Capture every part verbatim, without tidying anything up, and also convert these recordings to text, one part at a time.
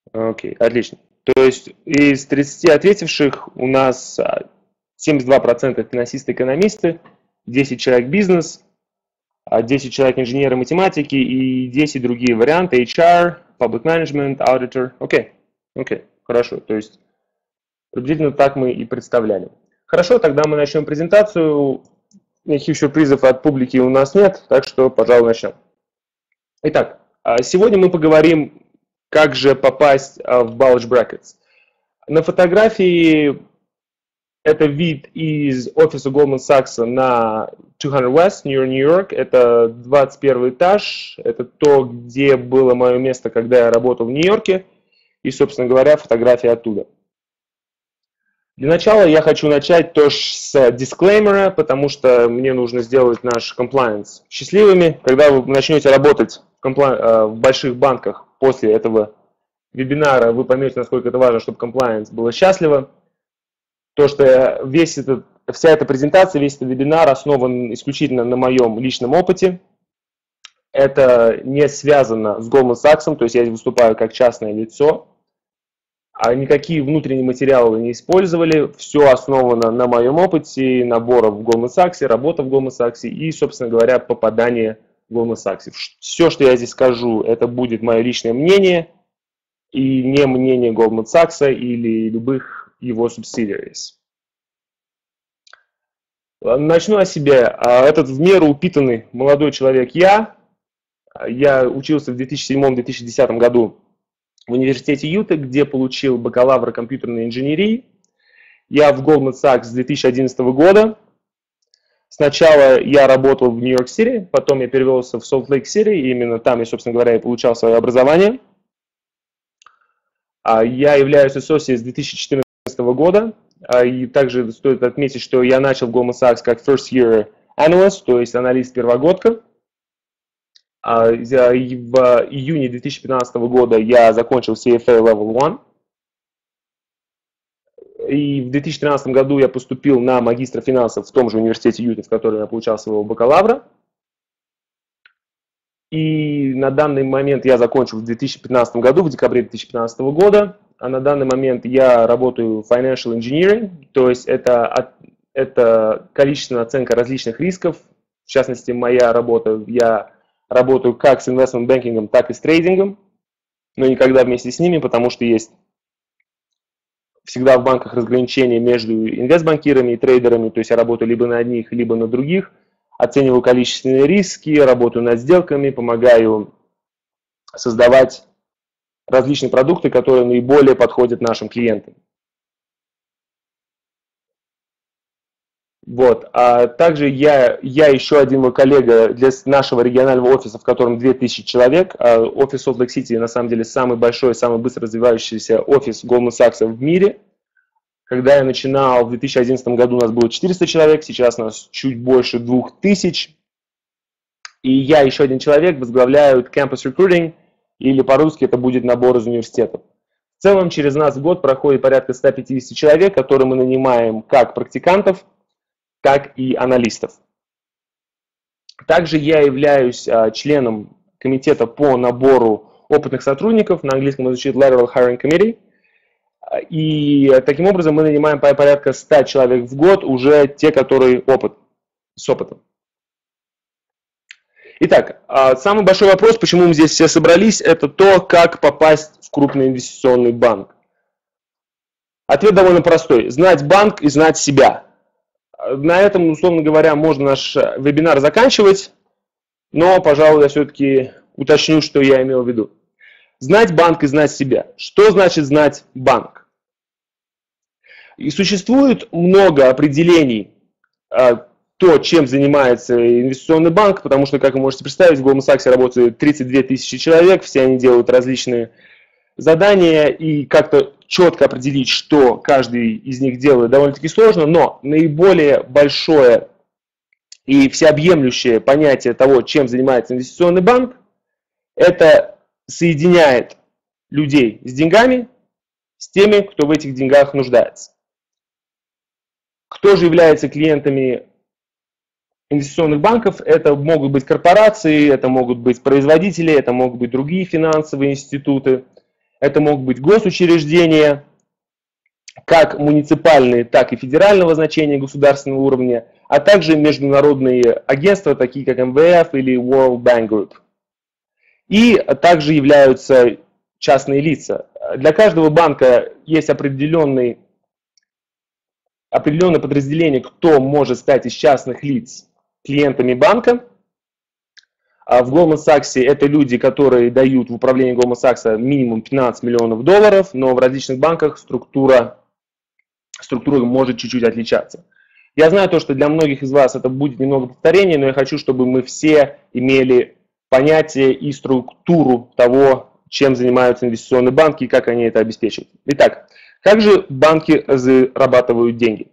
Окей, отлично. То есть из тридцати ответивших у нас а, семьдесят два процента финансисты-экономисты, десять человек бизнес, а десять человек инженеры математики и десять другие варианты: эйч ар, Public Management, Auditor. Окей, окей, хорошо. То есть приблизительно так мы и представляли. Хорошо, тогда мы начнем презентацию. Никаких сюрпризов от публики у нас нет, так что, пожалуй, начнем. Итак, сегодня мы поговорим, как же попасть в Bulge Brackets. На фотографии это вид из офиса Goldman Sachs на двести West, Нью-Йорк. Это двадцать первый этаж. Это то, где было мое место, когда я работал в Нью-Йорке. И, собственно говоря, фотография оттуда. Для начала я хочу начать тоже с дисклеймера, потому что мне нужно сделать наш compliance счастливыми. Когда вы начнете работать в больших банках после этого вебинара, вы поймете, насколько это важно, чтобы compliance было счастливо. То, что весь этот, вся эта презентация, весь этот вебинар основан исключительно на моем личном опыте. Это не связано с Goldman Sachs, то есть я выступаю как частное лицо. А никакие внутренние материалы не использовали. Все основано на моем опыте, набора в Goldman Sachs, работа в Goldman Sachs и, собственно говоря, попадание в Goldman Sachs. Все, что я здесь скажу, это будет мое личное мнение и не мнение Goldman Sachs или любых его subsidiaries. Начну о себе. Этот в меру упитанный молодой человек я. Я учился в две тысячи седьмом — две тысячи десятом году в университете Юты, где получил бакалавра компьютерной инженерии. Я в Goldman Sachs с две тысячи одиннадцатого года. Сначала я работал в Нью-Йорк-Сити, потом я перевелся в Солт-Лейк-Сити, и именно там я, собственно говоря, и получал свое образование. Я являюсь associate с две тысячи четырнадцатого года, и также стоит отметить, что я начал в Goldman Sachs как first year analyst, то есть аналист-первогодка. В июне две тысячи пятнадцатого года я закончил си эф эй Level один. И в две тысячи тринадцатом году я поступил на магистра финансов в том же университете Юта, в котором я получал своего бакалавра. И на данный момент я закончил в две тысячи пятнадцатом году, в декабре две тысячи пятнадцатого года. А на данный момент я работаю в Financial Engineering, то есть это, это количественная оценка различных рисков. В частности, моя работа, я работаю как с инвестмент-бэнкингом, так и с трейдингом, но никогда вместе с ними, потому что есть всегда в банках разграничение между инвестбанкирами и трейдерами, то есть я работаю либо на одних, либо на других, оцениваю количественные риски, работаю над сделками, помогаю создавать различные продукты, которые наиболее подходят нашим клиентам. Вот. А также я, я еще один мой коллега для нашего регионального офиса, в котором две тысячи человек. Офис Солт-Лейк-Сити на самом деле самый большой, самый быстро развивающийся офис Goldman Sachs в мире. Когда я начинал в две тысячи одиннадцатом году, у нас было четыреста человек, сейчас у нас чуть больше двух тысяч. И я, еще один человек, возглавляю Campus Recruiting, или по-русски это будет набор из университетов. В целом через нас в год проходит порядка ста пятидесяти человек, которые мы нанимаем как практикантов, так и аналистов. Также я являюсь а, членом комитета по набору опытных сотрудников, на английском это звучит Lateral Hiring Committee, и таким образом мы нанимаем порядка ста человек в год, уже те, которые опыт, с опытом. Итак, а, самый большой вопрос, почему мы здесь все собрались, это то, как попасть в крупный инвестиционный банк. Ответ довольно простой. Знать банк и знать себя. На этом, условно говоря, можно наш вебинар заканчивать, но, пожалуй, я все-таки уточню, что я имел в виду. Знать банк и знать себя. Что значит знать банк? И существует много определений, то, чем занимается инвестиционный банк, потому что, как вы можете представить, в Goldman Sachs работает тридцать две тысячи человек, все они делают различные задания, и как-то четко определить, что каждый из них делает, довольно-таки сложно, но наиболее большое и всеобъемлющее понятие того, чем занимается инвестиционный банк, это соединяет людей с деньгами с теми, кто в этих деньгах нуждается. Кто же является клиентами инвестиционных банков? Это могут быть корпорации, это могут быть производители, это могут быть другие финансовые институты. Это могут быть госучреждения, как муниципальные, так и федерального значения государственного уровня, а также международные агентства, такие как эм вэ эф или World Bank Group. И также являются частные лица. Для каждого банка есть определенный, определенное подразделение, кто может стать из частных лиц клиентами банка. В Goldman Sachs это люди, которые дают в управление Goldman Sachs минимум пятнадцать миллионов долларов, но в различных банках структура, структура может чуть-чуть отличаться. Я знаю то, что для многих из вас это будет немного повторение, но я хочу, чтобы мы все имели понятие и структуру того, чем занимаются инвестиционные банки и как они это обеспечивают. Итак, как же банки зарабатывают деньги?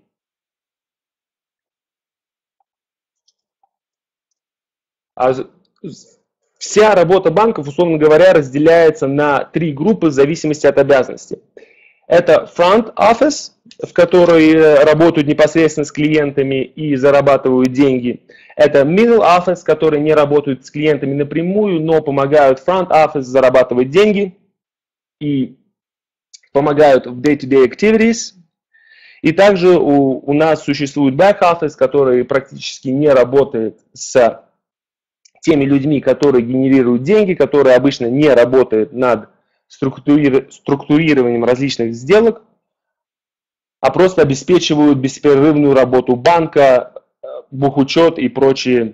Вся работа банков, условно говоря, разделяется на три группы в зависимости от обязанностей. Это front office, в которой работают непосредственно с клиентами и зарабатывают деньги. Это middle office, которые не работают с клиентами напрямую, но помогают front office зарабатывать деньги и помогают в day-to-day activities. И также у, у нас существует back office, который практически не работает с теми людьми, которые генерируют деньги, которые обычно не работают над структурированием различных сделок, а просто обеспечивают беспрерывную работу банка, бухучет и прочие,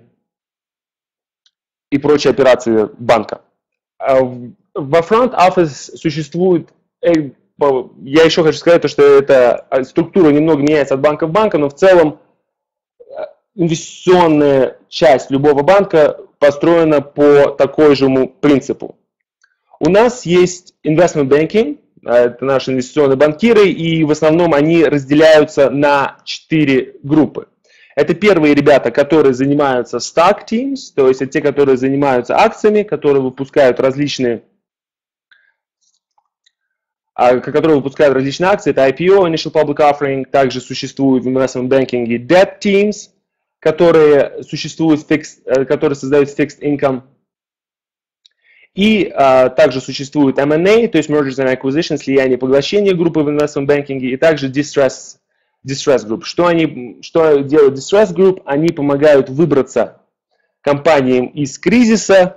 и прочие операции банка. Во front office существует, я еще хочу сказать, что эта структура немного меняется от банка в банк, но в целом инвестиционная часть любого банка построена по такой же принципу. У нас есть investment banking, это наши инвестиционные банкиры, и в основном они разделяются на четыре группы. Это первые ребята, которые занимаются stock teams, то есть это те, которые занимаются акциями, которые выпускают различные, которые выпускают различные акции. Это ай пи о, Initial Public Offering, также существует в investment banking и debt teams, которые существуют, которые создают fixed income. И а, также существует эм энд эй, то есть Mergers and Acquisitions, слияние и поглощение группы в investment banking, и также Distress, distress Group. Что, они, что делает Distress Group? Они помогают выбраться компаниям из кризиса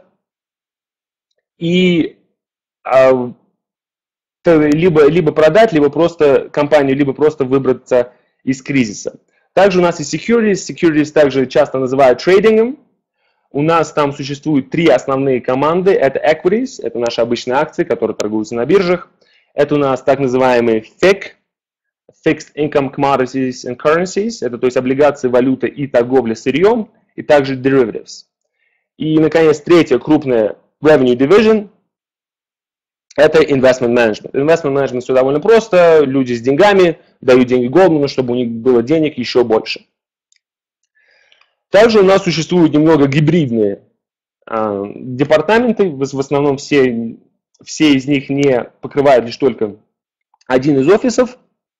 и а, либо, либо продать, либо просто компанию, либо просто выбраться из кризиса. Также у нас есть Securities. Securities также часто называют трейдингом. У нас там существуют три основные команды. Это Equities, это наши обычные акции, которые торгуются на биржах. Это у нас так называемые эф и си, Fixed Income Commodities and Currencies, это то есть облигации, валюта и торговля сырьем, и также Derivatives. И, наконец, третья крупная Revenue Division – это Investment Management. Investment Management все довольно просто. Люди с деньгами дают деньги Goldman, чтобы у них было денег еще больше. Также у нас существуют немного гибридные э, департаменты. В, в основном все, все из них не покрывают лишь только один из офисов.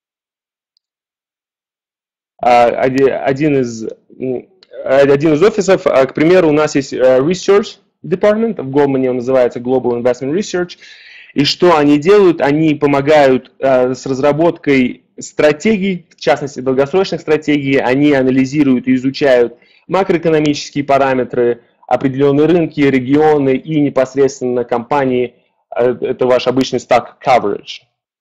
Один из, один из офисов, к примеру, у нас есть Research Department, в Goldman он называется Global Investment Research. И что они делают? Они помогают с разработкой стратегий, в частности долгосрочных стратегий. Они анализируют и изучают макроэкономические параметры, определенные рынки, регионы и непосредственно компании. Это ваш обычный stock coverage.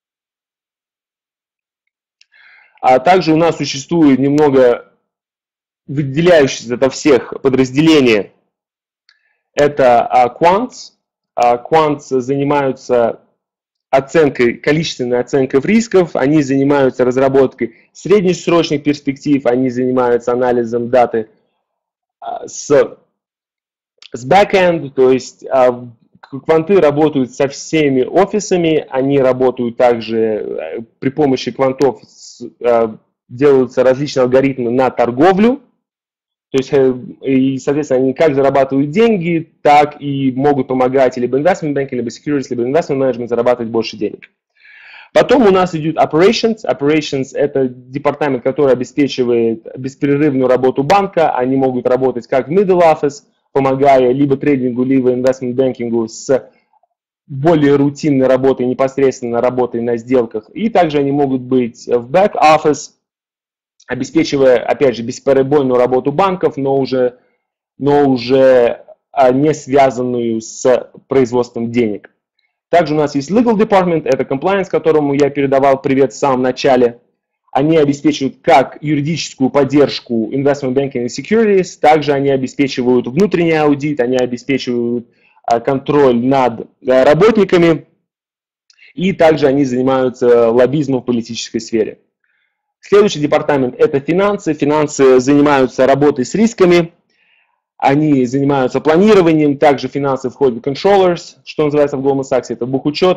А также у нас существует немного выделяющееся от всех подразделения. Это Quants. Quants занимаются оценкой, количественной оценкой рисков, они занимаются разработкой среднесрочных перспектив, они занимаются анализом даты с, с back-end, то есть кванты работают со всеми офисами, они работают также при помощи квантов, делаются различные алгоритмы на торговлю, то есть, и, соответственно, они как зарабатывают деньги, так и могут помогать либо investment banking, либо securities, либо investment management зарабатывать больше денег. Потом у нас идет operations. Operations – это департамент, который обеспечивает беспрерывную работу банка. Они могут работать как в middle office, помогая либо трейдингу, либо investment банкингу с более рутинной работой, непосредственно работой на сделках. И также они могут быть в back-office, обеспечивая, опять же, бесперебойную работу банков, но уже, но уже не связанную с производством денег. Также у нас есть legal department, это compliance, которому я передавал привет в самом начале. Они обеспечивают как юридическую поддержку investment banking и securities, также они обеспечивают внутренний аудит, они обеспечивают контроль над работниками, и также они занимаются лоббизмом в политической сфере. Следующий департамент – это финансы. Финансы занимаются работой с рисками, они занимаются планированием, также финансы входят в controllers, что называется в Goldman Sachs, это бухучет.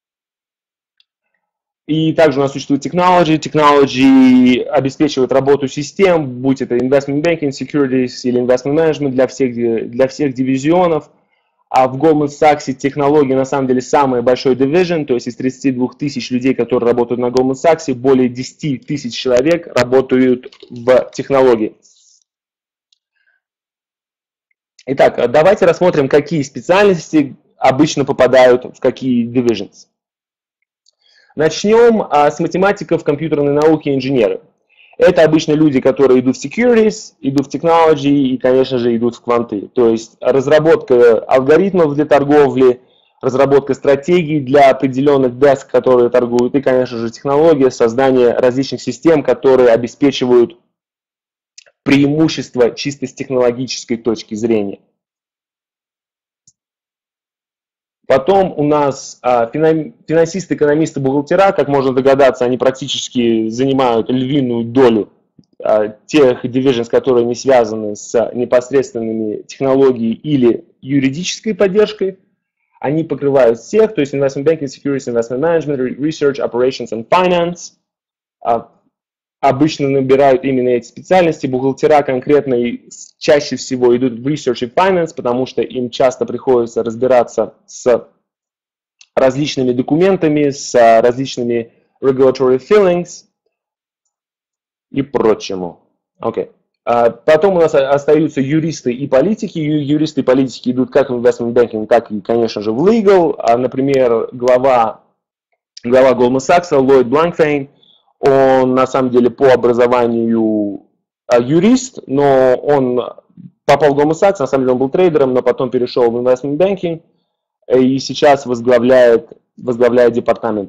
И также у нас существует technology. Technology обеспечивает работу систем, будь это investment banking, securities или investment management для всех, для всех дивизионов. А в Goldman Sachs технологии на самом деле самый большой division, то есть из тридцати двух тысяч людей, которые работают на Goldman Sachs, более десяти тысяч человек работают в технологии. Итак, давайте рассмотрим, какие специальности обычно попадают в какие divisions. Начнем с математиков, компьютерной науки и инженеров. Это обычно люди, которые идут в securities, идут в technology и, конечно же, идут в кванты. То есть разработка алгоритмов для торговли, разработка стратегий для определенных деск, которые торгуют, и, конечно же, технология, создание различных систем, которые обеспечивают преимущество чисто с технологической точки зрения. Потом у нас а, финансисты, экономисты, бухгалтера, как можно догадаться, они практически занимают львиную долю а, тех divisions, которые не связаны с непосредственными технологией или юридической поддержкой. Они покрывают всех, то есть investment banking, securities, investment management, research, operations and finance. А, обычно набирают именно эти специальности. Бухгалтера конкретно чаще всего идут в research и finance, потому что им часто приходится разбираться с различными документами, с различными regulatory fillings и прочему. Okay. Потом у нас остаются юристы и политики. Юристы и политики идут как в investment banking, так и, конечно же, в legal. Например, глава, глава Goldman Sachs, Lloyd Blankfein, он на самом деле по образованию юрист, но он попал в Goldman Sachs, на самом деле он был трейдером, но потом перешел в investment banking и сейчас возглавляет, возглавляет департамент.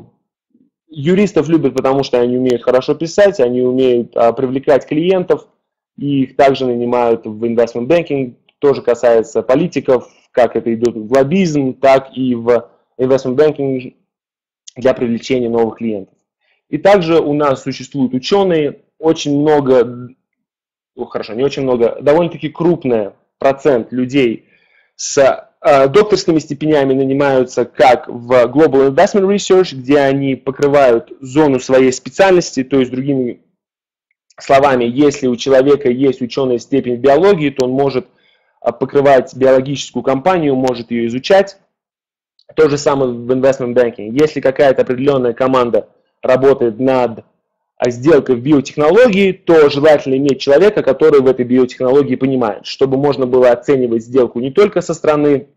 Юристов любят, потому что они умеют хорошо писать, они умеют привлекать клиентов, и их также нанимают в investment banking. Тоже касается политиков, как это идет в лоббизм, так и в investment banking для привлечения новых клиентов. И также у нас существуют ученые, очень много, ну, хорошо, не очень много, довольно-таки крупный процент людей с э, докторскими степенями нанимаются как в Global Investment Research, где они покрывают зону своей специальности, то есть, другими словами, если у человека есть ученая степень в биологии, то он может покрывать биологическую компанию, может ее изучать. То же самое в investment banking. Если какая-то определенная команда работает над сделкой в биотехнологии, то желательно иметь человека, который в этой биотехнологии понимает, чтобы можно было оценивать сделку не только со стороны,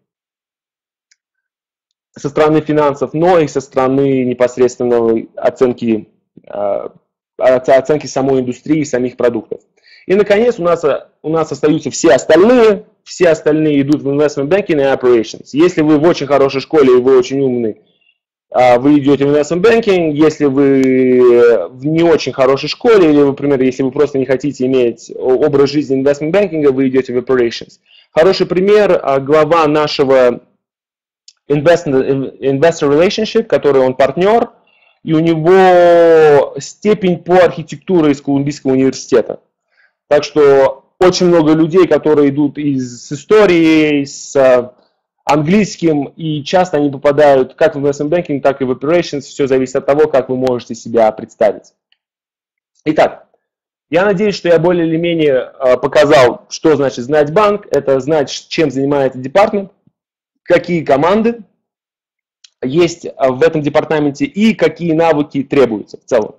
со стороны финансов, но и со стороны непосредственной оценки, оценки самой индустрии, самих продуктов. И, наконец, у нас, у нас остаются все остальные. Все остальные идут в investment banking и operations. Если вы в очень хорошей школе и вы очень умный, вы идете в investment banking. Если вы в не очень хорошей школе, или, например, если вы просто не хотите иметь образ жизни investment banking, вы идете в operations. Хороший пример, глава нашего investor, investor relationship, который он партнер, и у него степень по архитектуре из Колумбийского университета. Так что очень много людей, которые идут из, с историей, с английским, и часто они попадают как в investment banking, так и в operations. Все зависит от того, как вы можете себя представить. Итак, я надеюсь, что я более или менее показал, что значит знать банк. Это знать, чем занимается департамент, какие команды есть в этом департаменте и какие навыки требуются в целом.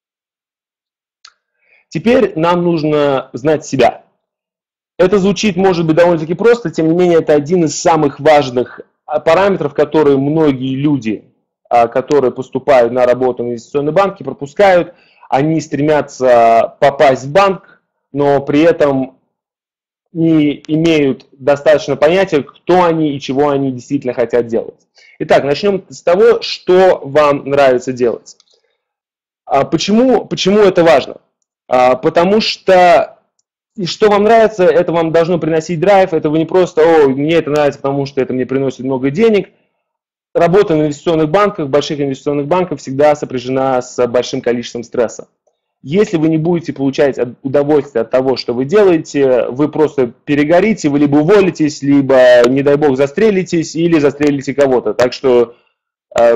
Теперь нам нужно знать себя. Это звучит, может быть, довольно-таки просто, тем не менее, это один из самых важных параметров, которые многие люди, которые поступают на работу в инвестиционные банки, пропускают. Они стремятся попасть в банк, но при этом не имеют достаточно понятия, кто они и чего они действительно хотят делать. Итак, начнем с того, что вам нравится делать. Почему, почему это важно? Потому что что вам нравится, это вам должно приносить драйв, это вы не просто, о, мне это нравится, потому что это мне приносит много денег. Работа в инвестиционных банках, больших инвестиционных банках всегда сопряжена с большим количеством стресса. Если вы не будете получать удовольствие от того, что вы делаете, вы просто перегорите, вы либо уволитесь, либо, не дай бог, застрелитесь или застрелите кого-то. Так что э,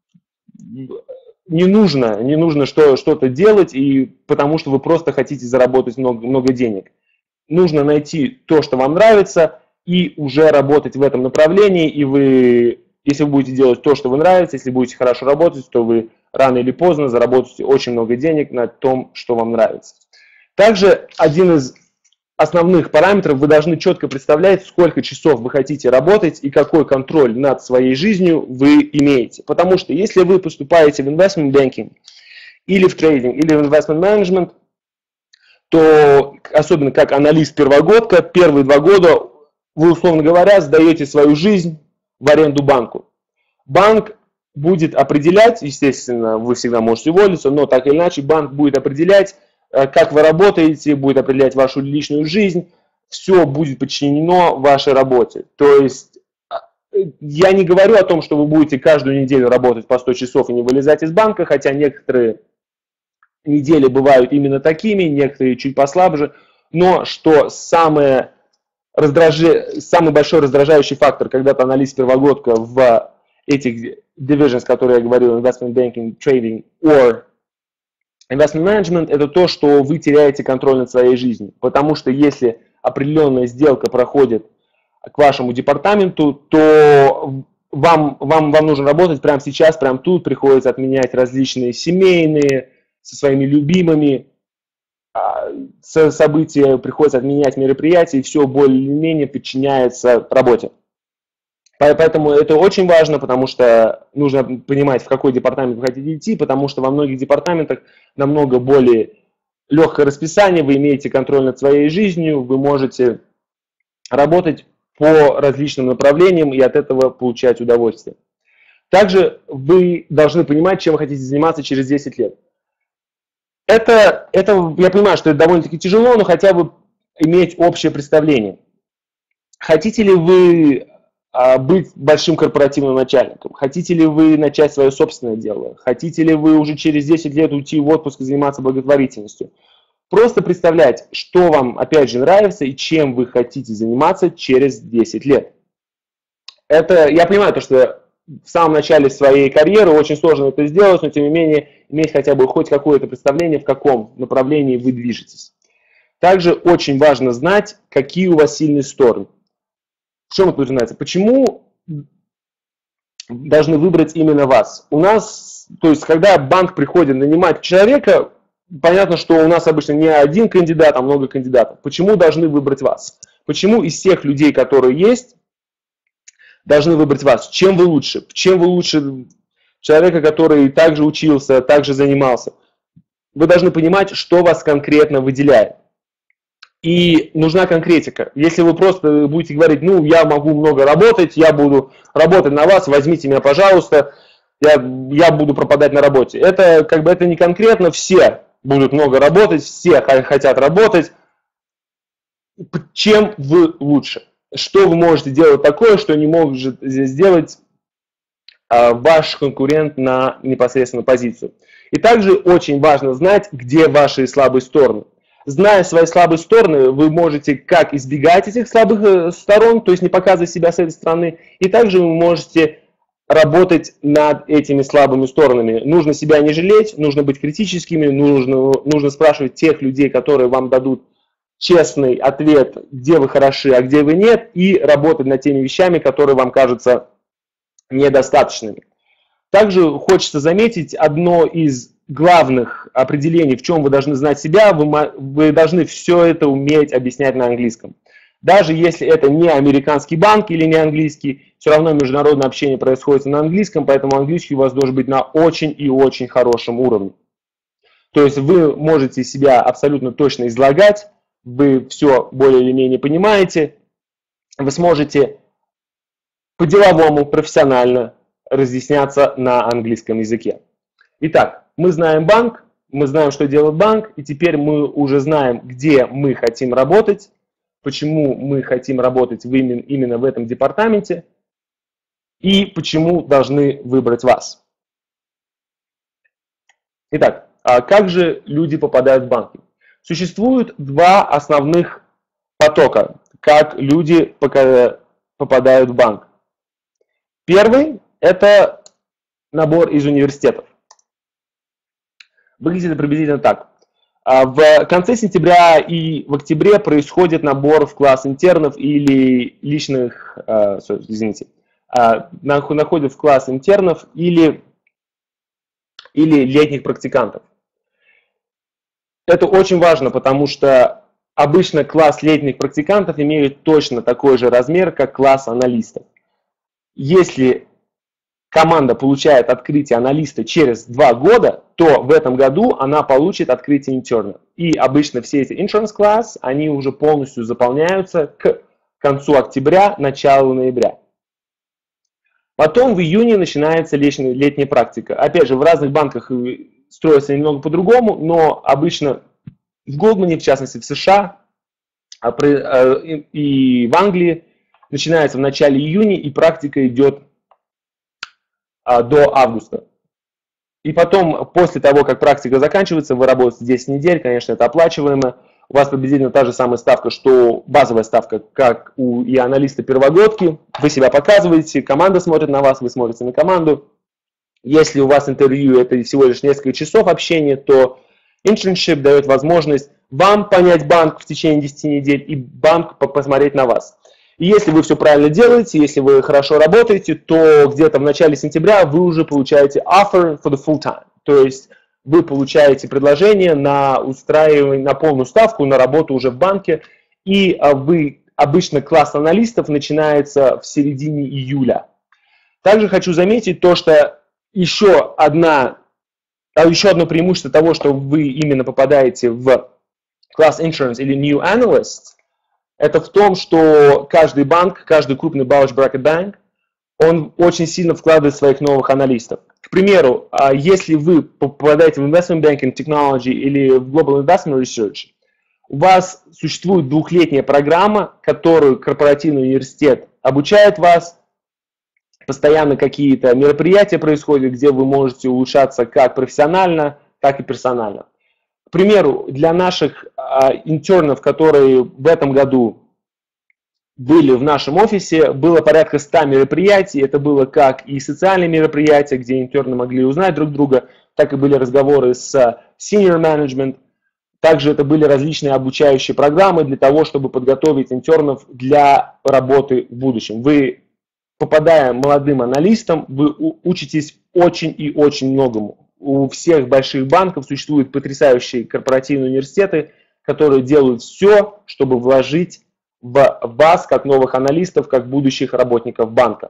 не нужно, не нужно что, что-то делать, и, потому что вы просто хотите заработать много, много денег. Нужно найти то, что вам нравится, и уже работать в этом направлении, и вы... Если вы будете делать то, что вы нравится, если будете хорошо работать, то вы рано или поздно заработаете очень много денег на том, что вам нравится. Также один из основных параметров, вы должны четко представлять, сколько часов вы хотите работать и какой контроль над своей жизнью вы имеете. Потому что если вы поступаете в investment banking или в трейдинг, или в investment management, то, особенно как аналист-первогодка, первые два года вы, условно говоря, сдаете свою жизнь в аренду банку. Банк будет определять, естественно, вы всегда можете уволиться, но так или иначе банк будет определять, как вы работаете, будет определять вашу личную жизнь, все будет подчинено вашей работе. То есть я не говорю о том, что вы будете каждую неделю работать по сто часов и не вылезать из банка, хотя некоторые недели бывают именно такими, некоторые чуть послабже, но что самое Раздражи... Самый большой раздражающий фактор, когда ты аналист-первогодка в этих divisions, которые я говорил, investment banking, trading or investment management, это то, что вы теряете контроль над своей жизнью. Потому что если определенная сделка проходит к вашему департаменту, то вам, вам, вам нужно работать прямо сейчас, прямо тут, приходится отменять различные семейные, со своими любимыми, события, приходится отменять мероприятия, и все более-менее подчиняется работе. Поэтому это очень важно, потому что нужно понимать, в какой департамент вы хотите идти, потому что во многих департаментах намного более легкое расписание, вы имеете контроль над своей жизнью, вы можете работать по различным направлениям и от этого получать удовольствие. Также вы должны понимать, чем вы хотите заниматься через десять лет. Это, это, я понимаю, что это довольно-таки тяжело, но хотя бы иметь общее представление. Хотите ли вы а, быть большим корпоративным начальником? Хотите ли вы начать свое собственное дело? Хотите ли вы уже через десять лет уйти в отпуск и заниматься благотворительностью? Просто представлять, что вам, опять же, нравится и чем вы хотите заниматься через десять лет. Это, я понимаю, то, что в самом начале своей карьеры очень сложно это сделать, но тем не менее иметь хотя бы хоть какое-то представление, в каком направлении вы движетесь. Также очень важно знать, какие у вас сильные стороны. В чем это начинается? Почему должны выбрать именно вас? У нас, то есть, когда банк приходит нанимать человека, понятно, что у нас обычно не один кандидат, а много кандидатов. Почему должны выбрать вас? Почему из тех людей, которые есть, должны выбрать вас? Чем вы лучше? Чем вы лучше человека, который также учился, также занимался? Вы должны понимать, что вас конкретно выделяет. И нужна конкретика. Если вы просто будете говорить, ну, я могу много работать, я буду работать на вас, возьмите меня, пожалуйста, я, я буду пропадать на работе. Это как бы это не конкретно, все будут много работать, все хотят работать. Чем вы лучше? Что вы можете делать такое, что не может сделать а, ваш конкурент на непосредственно позицию. И также очень важно знать, где ваши слабые стороны. Зная свои слабые стороны, вы можете как избегать этих слабых сторон, то есть не показывать себя с этой стороны, и также вы можете работать над этими слабыми сторонами. Нужно себя не жалеть, нужно быть критическими, нужно, нужно спрашивать тех людей, которые вам дадут честный ответ, где вы хороши, а где вы нет, и работать над теми вещами, которые вам кажутся недостаточными. Также хочется заметить одно из главных определений, в чем вы должны знать себя, вы, вы должны все это уметь объяснять на английском. Даже если это не американский банк или не английский, все равно международное общение происходит на английском, поэтому английский у вас должен быть на очень и очень хорошем уровне. То есть вы можете себя абсолютно точно излагать, вы все более или менее понимаете, вы сможете по-деловому, профессионально разъясняться на английском языке. Итак, мы знаем банк, мы знаем, что делает банк, и теперь мы уже знаем, где мы хотим работать, почему мы хотим работать именно в этом департаменте и почему должны выбрать вас. Итак, а как же люди попадают в банки? Существует два основных потока, как люди попадают в банк. Первый – это набор из университетов. Выглядит это приблизительно так. В конце сентября и в октябре происходит набор в класс интернов или личных, извините, находят в класс интернов или, или летних практикантов. Это очень важно, потому что обычно класс летних практикантов имеет точно такой же размер, как класс аналистов. Если команда получает открытие аналиста через два года, то в этом году она получит открытие интерна. И обычно все эти insurance class, они уже полностью заполняются к концу октября, началу ноября. Потом в июне начинается летняя, летняя практика. Опять же, в разных банках строится немного по-другому, но обычно в Goldman, в частности в США и в Англии, начинается в начале июня, и практика идет до августа. И потом, после того, как практика заканчивается, вы работаете десять недель, конечно, это оплачиваемо. У вас приблизительно та же самая ставка, что базовая ставка, как у и аналиста первогодки. Вы себя показываете, команда смотрит на вас, вы смотрите на команду. Если у вас интервью это всего лишь несколько часов общения, то internship дает возможность вам понять банк в течение десяти недель и банк посмотреть на вас. И если вы все правильно делаете, если вы хорошо работаете, то где-то в начале сентября вы уже получаете offer for the full time. То есть вы получаете предложение на устраивание, на полную ставку, на работу уже в банке. И вы, обычно класс аналистов начинается в середине июля. Также хочу заметить то, что еще, одна, еще одно преимущество того, что вы именно попадаете в класс insurance или new analyst, это в том, что каждый банк, каждый крупный bulge bracket bank, он очень сильно вкладывает своих новых аналистов. К примеру, если вы попадаете в investment banking technology или в global investment research, у вас существует двухлетняя программа, которую корпоративный университет обучает вас, постоянно какие-то мероприятия происходят, где вы можете улучшаться как профессионально, так и персонально. К примеру, для наших а, интернов, которые в этом году были в нашем офисе, было порядка ста мероприятий. Это было как и социальные мероприятия, где интерны могли узнать друг друга, так и были разговоры с senior management. Также это были различные обучающие программы для того, чтобы подготовить интернов для работы в будущем. Вы, попадая молодым аналистом, вы учитесь очень и очень многому. У всех больших банков существуют потрясающие корпоративные университеты, которые делают все, чтобы вложить в вас, как новых аналистов, как будущих работников банка.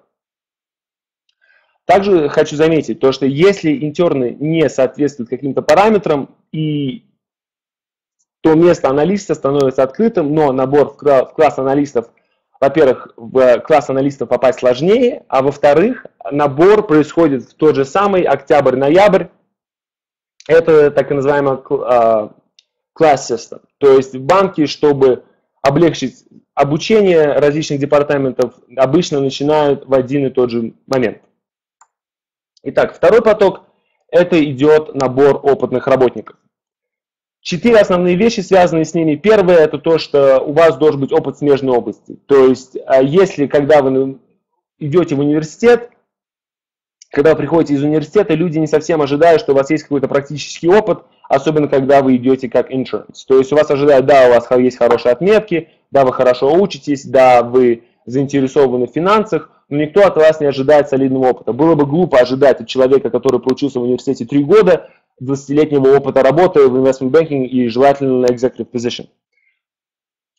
Также хочу заметить, то, что если интерны не соответствуют каким-то параметрам, и, то место аналиста становится открытым, но набор в класс аналистов, во-первых, в класс аналистов попасть сложнее, а во-вторых, набор происходит в тот же самый октябрь-ноябрь. Это так и называемый класс систем. То есть в банке, чтобы облегчить обучение различных департаментов, обычно начинают в один и тот же момент. Итак, второй поток – это идет набор опытных работников. Четыре основные вещи, связанные с ними. Первое – это то, что у вас должен быть опыт смежной области. То есть, если, когда вы идете в университет, когда вы приходите из университета, люди не совсем ожидают, что у вас есть какой-то практический опыт, особенно когда вы идете как insurance. То есть у вас ожидают, да, у вас есть хорошие отметки, да, вы хорошо учитесь, да, вы заинтересованы в финансах, но никто от вас не ожидает солидного опыта. Было бы глупо ожидать от человека, который проучился в университете три года, двадцатилетнего опыта работы в investment banking и желательно на executive position.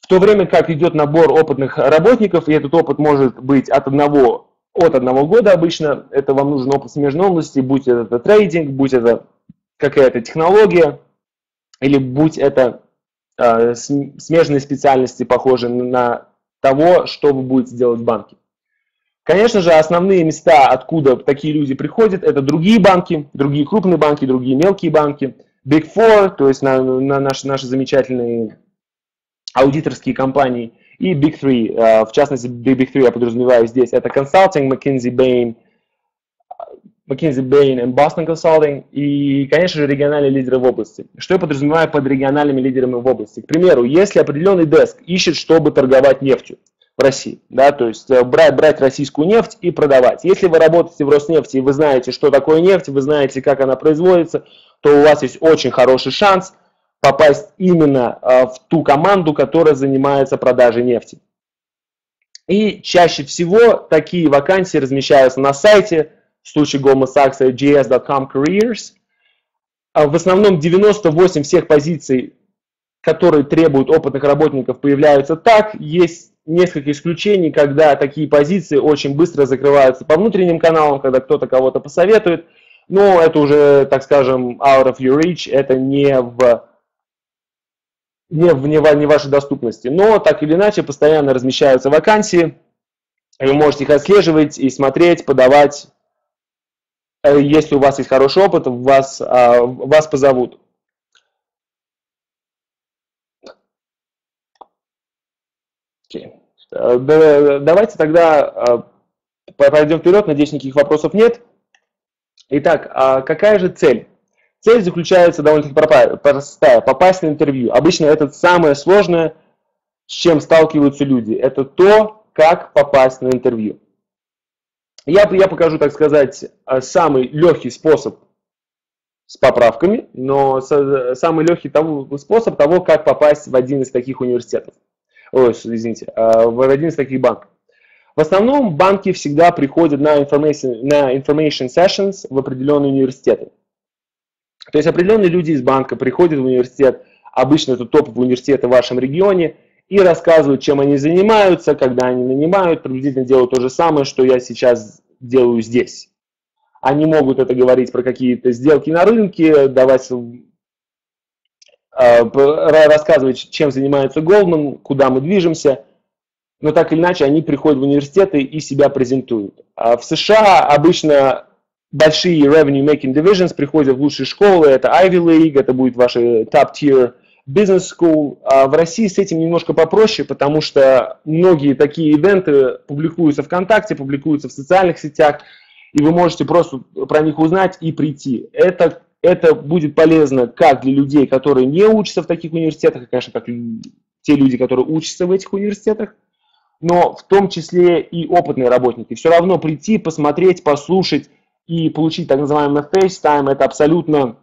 В то время как идет набор опытных работников, и этот опыт может быть от одного, от одного года обычно, это вам нужен опыт смежной области, будь это трейдинг, будь это какая-то технология, или будь это э, смежные специальности, похожие на того, что вы будете делать в банке. Конечно же, основные места, откуда такие люди приходят, это другие банки, другие крупные банки, другие мелкие банки, Big Four, то есть на, на наши, наши замечательные аудиторские компании, и Big Three, в частности, Big Three я подразумеваю здесь, это Consulting, McKinsey, Bain, McKinsey, Bain и Boston Consulting, и, конечно же, региональные лидеры в области. Что я подразумеваю под региональными лидерами в области? К примеру, если определенный деск ищет, чтобы торговать нефтью в России, да, то есть брать, брать российскую нефть и продавать. Если вы работаете в Роснефти и вы знаете, что такое нефть, вы знаете, как она производится, то у вас есть очень хороший шанс попасть именно в ту команду, которая занимается продажей нефти. И чаще всего такие вакансии размещаются на сайте, в случае Goldman Sachs джи эс точка ком Careers. В основном девяносто восемь всех позиций, которые требуют опытных работников, появляются так. Есть несколько исключений, когда такие позиции очень быстро закрываются по внутренним каналам, когда кто-то кого-то посоветует. Но это уже, так скажем, out of your reach, это не в не в не, не вашей доступности. Но так или иначе постоянно размещаются вакансии. Вы можете их отслеживать и смотреть, подавать. Если у вас есть хороший опыт, вас, вас позовут. Okay. Давайте тогда пойдем вперед. Надеюсь, никаких вопросов нет. Итак, какая же цель? Цель заключается довольно-таки простая. Попасть на интервью. Обычно это самое сложное, с чем сталкиваются люди. Это то, как попасть на интервью. Я, я покажу, так сказать, самый легкий способ с поправками, но самый легкий того, способ того, как попасть в один из таких университетов. Ой, извините, в один из таких банков. В основном банки всегда приходят на information, на information sessions в определенные университеты. То есть определенные люди из банка приходят в университет, обычно это топовые университеты в вашем регионе, и рассказывают, чем они занимаются, когда они нанимают, приблизительно делают то же самое, что я сейчас делаю здесь. Они могут это говорить про какие-то сделки на рынке, давать, э, рассказывать, чем занимается Goldman, куда мы движемся, но так или иначе они приходят в университеты и себя презентуют. А в США обычно большие revenue making divisions приходят в лучшие школы, это Ivy League, это будет ваша top tier business school. А в России с этим немножко попроще, потому что многие такие ивенты публикуются ВКонтакте, публикуются в социальных сетях, и вы можете просто про них узнать и прийти. Это, это будет полезно как для людей, которые не учатся в таких университетах, и, конечно, как те люди, которые учатся в этих университетах, но в том числе и опытные работники. Все равно прийти, посмотреть, послушать и получить так называемый FaceTime, это абсолютно,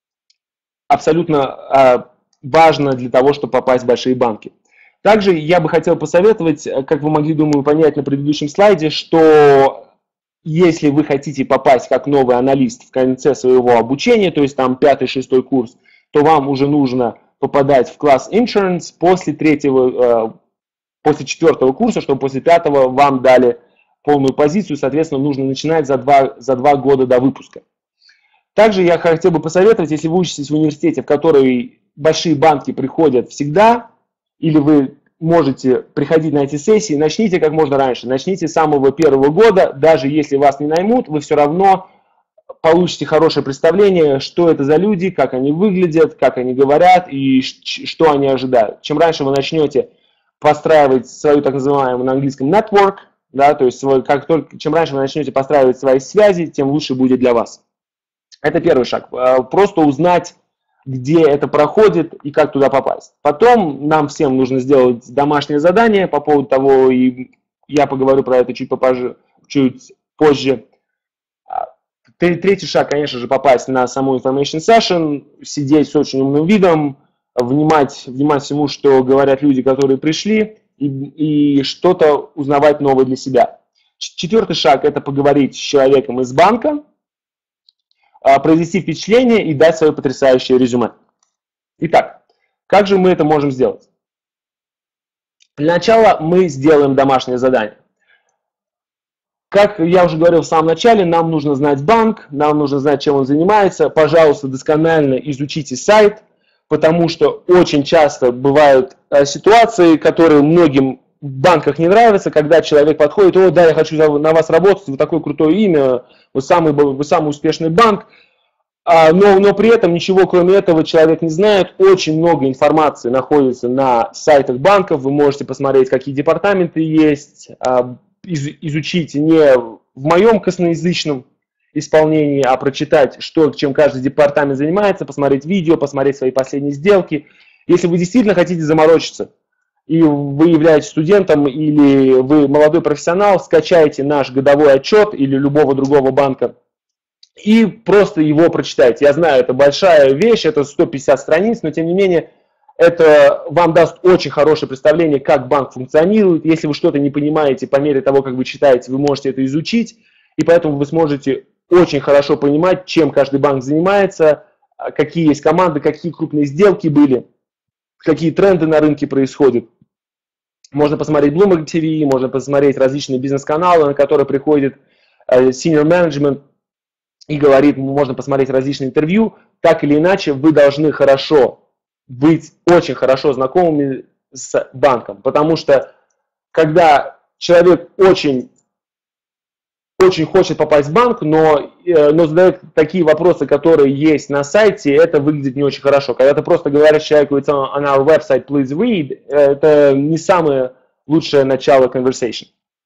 абсолютно важно для того, чтобы попасть в большие банки. Также я бы хотел посоветовать, как вы могли, думаю, понять на предыдущем слайде, что если вы хотите попасть как новый аналист в конце своего обучения, то есть там пятый-шестой курс, то вам уже нужно попадать в класс Insurance после третьего, после четвертого курса, чтобы после пятого вам дали полную позицию, соответственно, нужно начинать за два, за два года до выпуска. Также я хотел бы посоветовать, если вы учитесь в университете, в который большие банки приходят всегда, или вы можете приходить на эти сессии, начните как можно раньше, начните с самого первого года, даже если вас не наймут, вы все равно получите хорошее представление, что это за люди, как они выглядят, как они говорят и что они ожидают. Чем раньше вы начнете постраивать свою так называемую на английском network, да, то есть свой, как только, чем раньше вы начнете постраивать свои связи, тем лучше будет для вас. Это первый шаг. Просто узнать, где это проходит и как туда попасть. Потом нам всем нужно сделать домашнее задание по поводу того, и я поговорю про это чуть попозже, чуть позже. Третий шаг, конечно же, попасть на саму information session, сидеть с очень умным видом, внимать, внимать всему, что говорят люди, которые пришли, и, и что-то узнавать новое для себя. Четвертый шаг – это поговорить с человеком из банка, произвести впечатление и дать свое потрясающее резюме. Итак, как же мы это можем сделать? Для начала мы сделаем домашнее задание. Как я уже говорил в самом начале, нам нужно знать банк, нам нужно знать, чем он занимается. Пожалуйста, досконально изучите сайт, потому что очень часто бывают ситуации, которые многим в банках не нравятся, когда человек подходит: о, да, я хочу на вас работать, вы такое крутое имя, вы самый, вы самый успешный банк, но, но при этом ничего кроме этого человек не знает. Очень много информации находится на сайтах банков, вы можете посмотреть, какие департаменты есть, изучить не в моем косноязычном исполнении, а прочитать, что, чем каждый департамент занимается, посмотреть видео, посмотреть свои последние сделки. Если вы действительно хотите заморочиться, и вы являетесь студентом или вы молодой профессионал, скачайте наш годовой отчет или любого другого банка и просто его прочитайте. Я знаю, это большая вещь, это сто пятьдесят страниц, но тем не менее это вам даст очень хорошее представление, как банк функционирует. Если вы что-то не понимаете, по мере того, как вы читаете, вы можете это изучить, и поэтому вы сможете очень хорошо понимать, чем каждый банк занимается, какие есть команды, какие крупные сделки были, какие тренды на рынке происходят. Можно посмотреть Bloomberg ти ви, можно посмотреть различные бизнес-каналы, на которые приходит senior management и говорит, можно посмотреть различные интервью. Так или иначе, вы должны хорошо быть очень хорошо знакомыми с банком, потому что когда человек очень, очень хочет попасть в банк, но, но задает такие вопросы, которые есть на сайте, это выглядит не очень хорошо. Когда ты просто говоришь человеку: it's on our website, please read, это не самое лучшее начало conversation.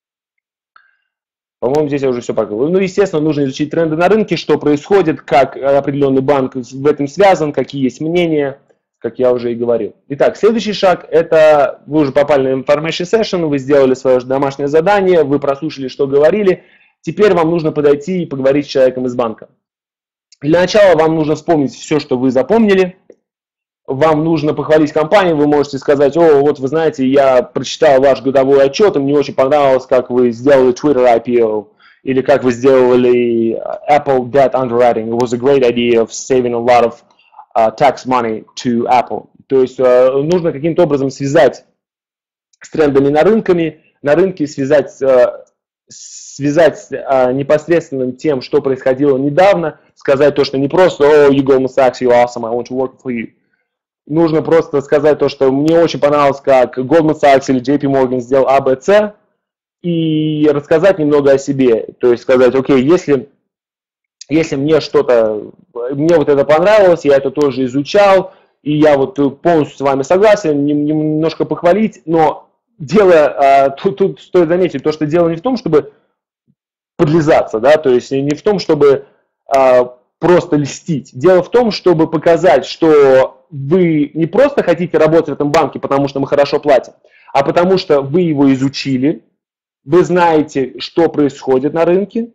По-моему, здесь я уже все показывал. Ну, естественно, нужно изучить тренды на рынке, что происходит, как определенный банк в этом связан, какие есть мнения, как я уже и говорил. Итак, следующий шаг – это вы уже попали на Information Session, вы сделали свое домашнее задание, вы прослушали, что говорили. Теперь вам нужно подойти и поговорить с человеком из банка. Для начала вам нужно вспомнить все, что вы запомнили. Вам нужно похвалить компанию, вы можете сказать: о, вот вы знаете, я прочитал ваш годовой отчет, и мне очень понравилось, как вы сделали Twitter ай пи о, или как вы сделали Apple Debt Underwriting. It was a great idea of saving a lot of Uh, tax money to Apple. То есть uh, нужно каким-то образом связать с трендами на, рынками, на рынке, связать, uh, связать uh, непосредственно тем, что происходило недавно, сказать то, что не просто «Oh, you Goldman Sachs, you're awesome, I want to work for you». Нужно просто сказать то, что мне очень понравилось, как Goldman Sachs или джей пи Morgan сделал А, Б, С, и рассказать немного о себе. То есть сказать: окей, если... Если мне что-то, мне вот это понравилось, я это тоже изучал, и я вот полностью с вами согласен, немножко похвалить, но дело, тут, тут стоит заметить, то, что дело не в том, чтобы подлизаться, да, то есть не в том, чтобы а, просто льстить. Дело в том, чтобы показать, что вы не просто хотите работать в этом банке, потому что мы хорошо платим, а потому что вы его изучили, вы знаете, что происходит на рынке,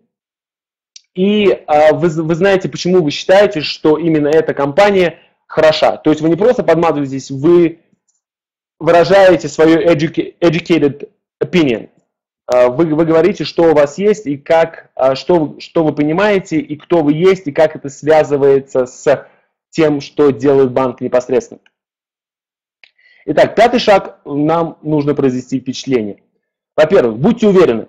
и а, вы, вы знаете, почему вы считаете, что именно эта компания хороша. То есть вы не просто подмазываетесь, вы выражаете свою educated opinion. А, вы, вы говорите, что у вас есть, и как, а, что, что вы понимаете, и кто вы есть, и как это связывается с тем, что делает банк непосредственно. Итак, пятый шаг, нам нужно произвести впечатление. Во-первых, будьте уверены.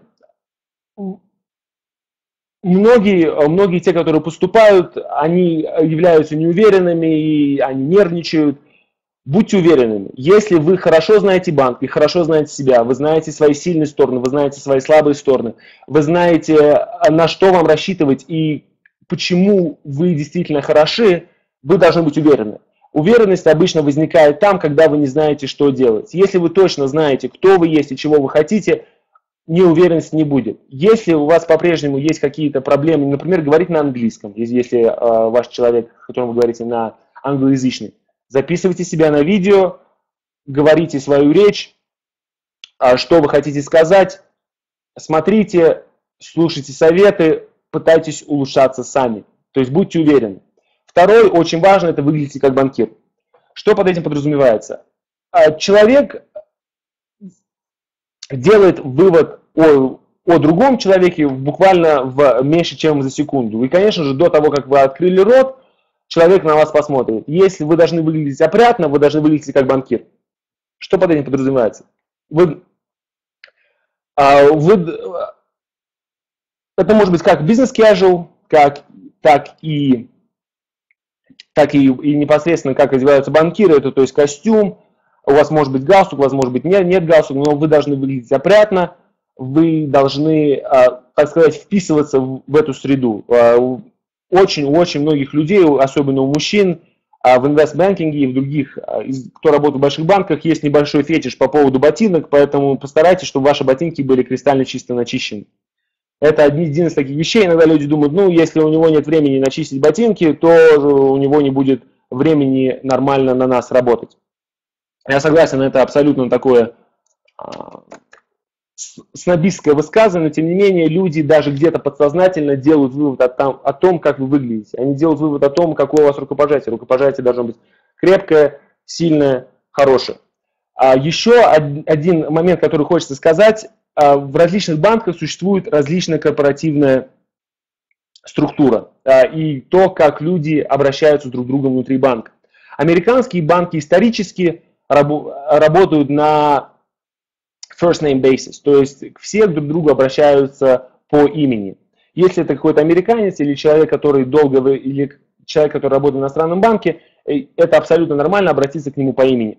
Многие, многие те, которые поступают, они являются неуверенными, и они нервничают. Будьте уверенными, если вы хорошо знаете банк и хорошо знаете себя, вы знаете свои сильные стороны, вы знаете свои слабые стороны, вы знаете, на что вам рассчитывать и почему вы действительно хороши, вы должны быть уверены. Уверенность обычно возникает там, когда вы не знаете, что делать. Если вы точно знаете, кто вы есть и чего вы хотите, неуверенности не будет. Если у вас по-прежнему есть какие-то проблемы, например, говорить на английском, если э, ваш человек, с которым вы говорите, на англоязычный, записывайте себя на видео, говорите свою речь, э, что вы хотите сказать, смотрите, слушайте советы, пытайтесь улучшаться сами. То есть будьте уверены. Второй, очень важно, это выглядите как банкир. Что под этим подразумевается? Э, человек делает вывод о, о другом человеке буквально в меньше, чем за секунду. И, конечно же, до того, как вы открыли рот, человек на вас посмотрит. Если вы должны выглядеть опрятно, вы должны выглядеть как банкир. Что под этим подразумевается? вы, вы, это может быть как бизнес-casual, как, так и, так и, и непосредственно как одеваются банкиры, это то есть костюм, у вас может быть галстук, у вас может быть нет, нет галстука, но вы должны выглядеть опрятно, вы должны, так сказать, вписываться в эту среду. Очень-очень многих людей, особенно у мужчин, в инвестбанкинге и в других, кто работает в больших банках, есть небольшой фетиш по поводу ботинок, поэтому постарайтесь, чтобы ваши ботинки были кристально чисто начищены. Это один из таких вещей. Иногда люди думают, ну, если у него нет времени начистить ботинки, то у него не будет времени нормально на нас работать. Я согласен, это абсолютно такое а, снобистское высказывание, но тем не менее люди даже где-то подсознательно делают вывод о том, о том, как вы выглядите. Они делают вывод о том, какое у вас рукопожатие. Рукопожатие должно быть крепкое, сильное, хорошее. А еще один момент, который хочется сказать. В различных банках существует различная корпоративная структура и то, как люди обращаются друг к другу внутри банка. Американские банки исторически работают на first name basis, то есть все друг к другу обращаются по имени. Если это какой-то американец или человек, который долго, или человек, который работает в иностранном банке, это абсолютно нормально обратиться к нему по имени.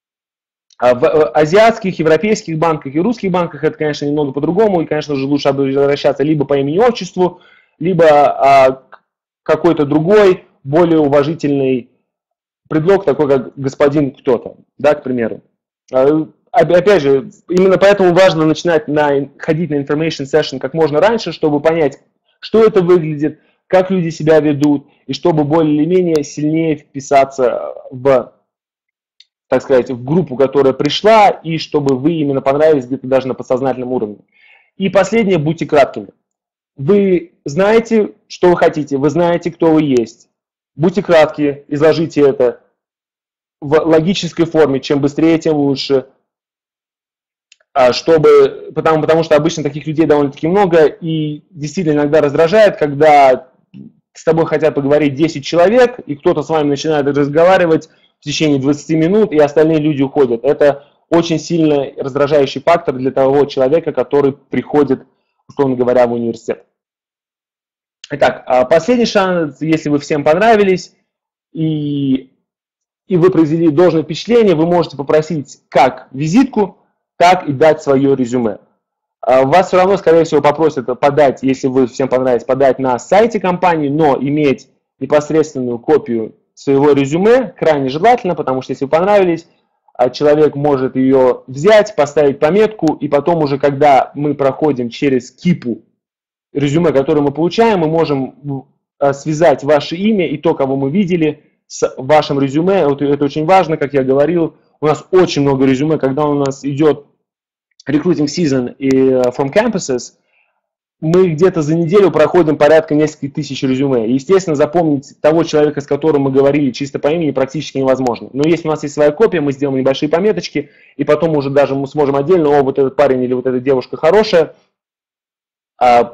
В азиатских, европейских банках и русских банках это, конечно, немного по-другому, и, конечно же, лучше обращаться либо по имени-отчеству, либо а, какой-то другой, более уважительный предлог, такой как господин кто-то, да, к примеру. А, опять же, именно поэтому важно начинать на, ходить на information session как можно раньше, чтобы понять, что это выглядит, как люди себя ведут, и чтобы более или менее сильнее вписаться в, так сказать, в группу, которая пришла, и чтобы вы именно понравились где-то даже на подсознательном уровне. И последнее, будьте краткими. Вы знаете, что вы хотите, вы знаете, кто вы есть. Будьте краткие, изложите это в логической форме, чем быстрее, тем лучше. Чтобы, потому, потому что обычно таких людей довольно-таки много, и действительно иногда раздражает, когда с тобой хотят поговорить десять человек, и кто-то с вами начинает разговаривать в течение двадцати минут, и остальные люди уходят. Это очень сильно раздражающий фактор для того человека, который приходит, условно говоря, в университет. Итак, последний шанс, если вы всем понравились, и, и вы произвели должное впечатление, вы можете попросить как визитку, так и дать свое резюме. Вас все равно, скорее всего, попросят подать, если вы всем понравились, подать на сайте компании, но иметь непосредственную копию своего резюме крайне желательно, потому что если вы понравились, человек может ее взять, поставить пометку, и потом уже, когда мы проходим через кипу резюме, которое мы получаем, мы можем связать ваше имя и то, кого мы видели, с вашим резюме. Это очень важно, как я говорил, у нас очень много резюме, когда у нас идет recruiting season и from campuses, мы где-то за неделю проходим порядка нескольких тысяч резюме. Естественно, запомнить того человека, с которым мы говорили чисто по имени, практически невозможно. Но если у нас есть своя копия, мы сделаем небольшие пометочки, и потом уже даже мы сможем отдельно, о, вот этот парень или вот эта девушка хорошая, а,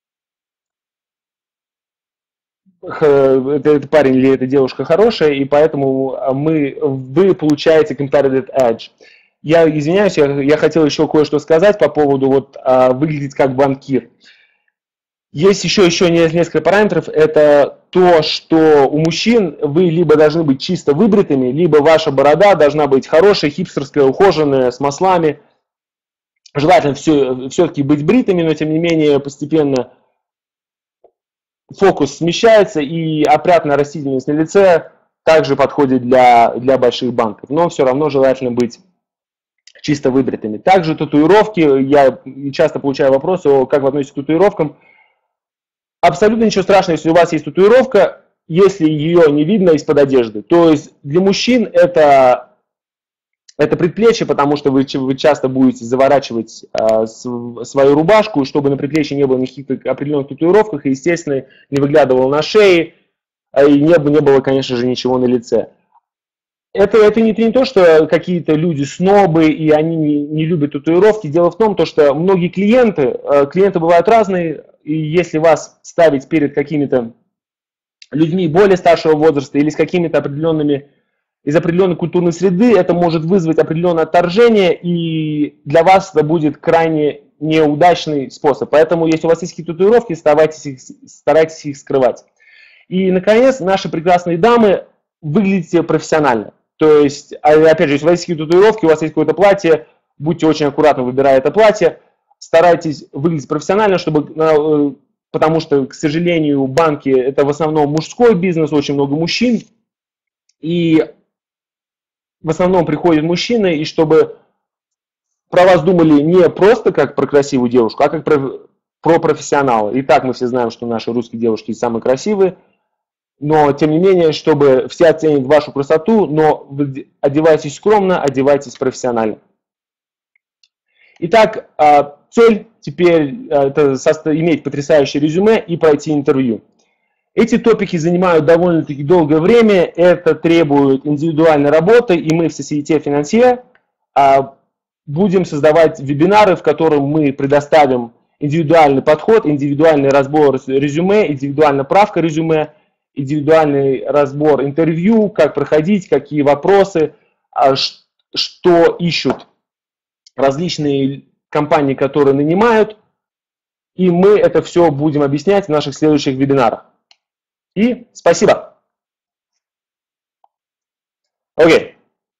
этот парень или эта девушка хорошая, и поэтому мы, вы получаете competitive edge. Я извиняюсь, я, я хотел еще кое-что сказать по поводу вот, а, выглядеть как банкир. Есть еще, еще несколько параметров. Это то, что у мужчин вы либо должны быть чисто выбритыми, либо ваша борода должна быть хорошая, хипстерская, ухоженная, с маслами. Желательно все, все-таки быть бритыми, но тем не менее постепенно фокус смещается, и опрятная растительность на лице также подходит для, для больших банков. Но все равно желательно быть чисто выбритыми. Также татуировки. Я часто получаю вопросы, о, как вы относитесь к татуировкам. Абсолютно ничего страшного, если у вас есть татуировка, если ее не видно из-под одежды. То есть для мужчин это, это предплечье, потому что вы, вы часто будете заворачивать э, свою рубашку, чтобы на предплечье не было никаких определенных татуировках, и, естественно, не выглядывало на шее, и не, не было, конечно же, ничего на лице. Это, это не, не то, что какие-то люди снобы, и они не, не любят татуировки. Дело в том, то, что многие клиенты, клиенты бывают разные, и если вас ставить перед какими-то людьми более старшего возраста или с какими-то определенными из определенной культурной среды, это может вызвать определенное отторжение, и для вас это будет крайне неудачный способ. Поэтому, если у вас есть какие-то татуировки, старайтесь их, старайтесь их скрывать. И, наконец, наши прекрасные дамы, выглядите профессионально. То есть, опять же, если у вас есть какие-то татуировки, у вас есть какое-то платье, будьте очень аккуратны, выбирая это платье, старайтесь выглядеть профессионально, чтобы, потому что, к сожалению, банки – это в основном мужской бизнес, очень много мужчин, и в основном приходят мужчины, и чтобы про вас думали не просто как про красивую девушку, а как про, про профессионала. И так мы все знаем, что наши русские девушки самые красивые, но тем не менее, чтобы все оценят вашу красоту, но вы одевайтесь скромно, одевайтесь профессионально. Итак, цель теперь это иметь потрясающее резюме и пройти интервью. Эти топики занимают довольно-таки долгое время, это требует индивидуальной работы, и мы в Société Financière будем создавать вебинары, в которых мы предоставим индивидуальный подход, индивидуальный разбор резюме, индивидуальная правка резюме, индивидуальный разбор интервью, как проходить, какие вопросы, что ищут различные компании, которые нанимают, и мы это все будем объяснять в наших следующих вебинарах. И спасибо. Окей.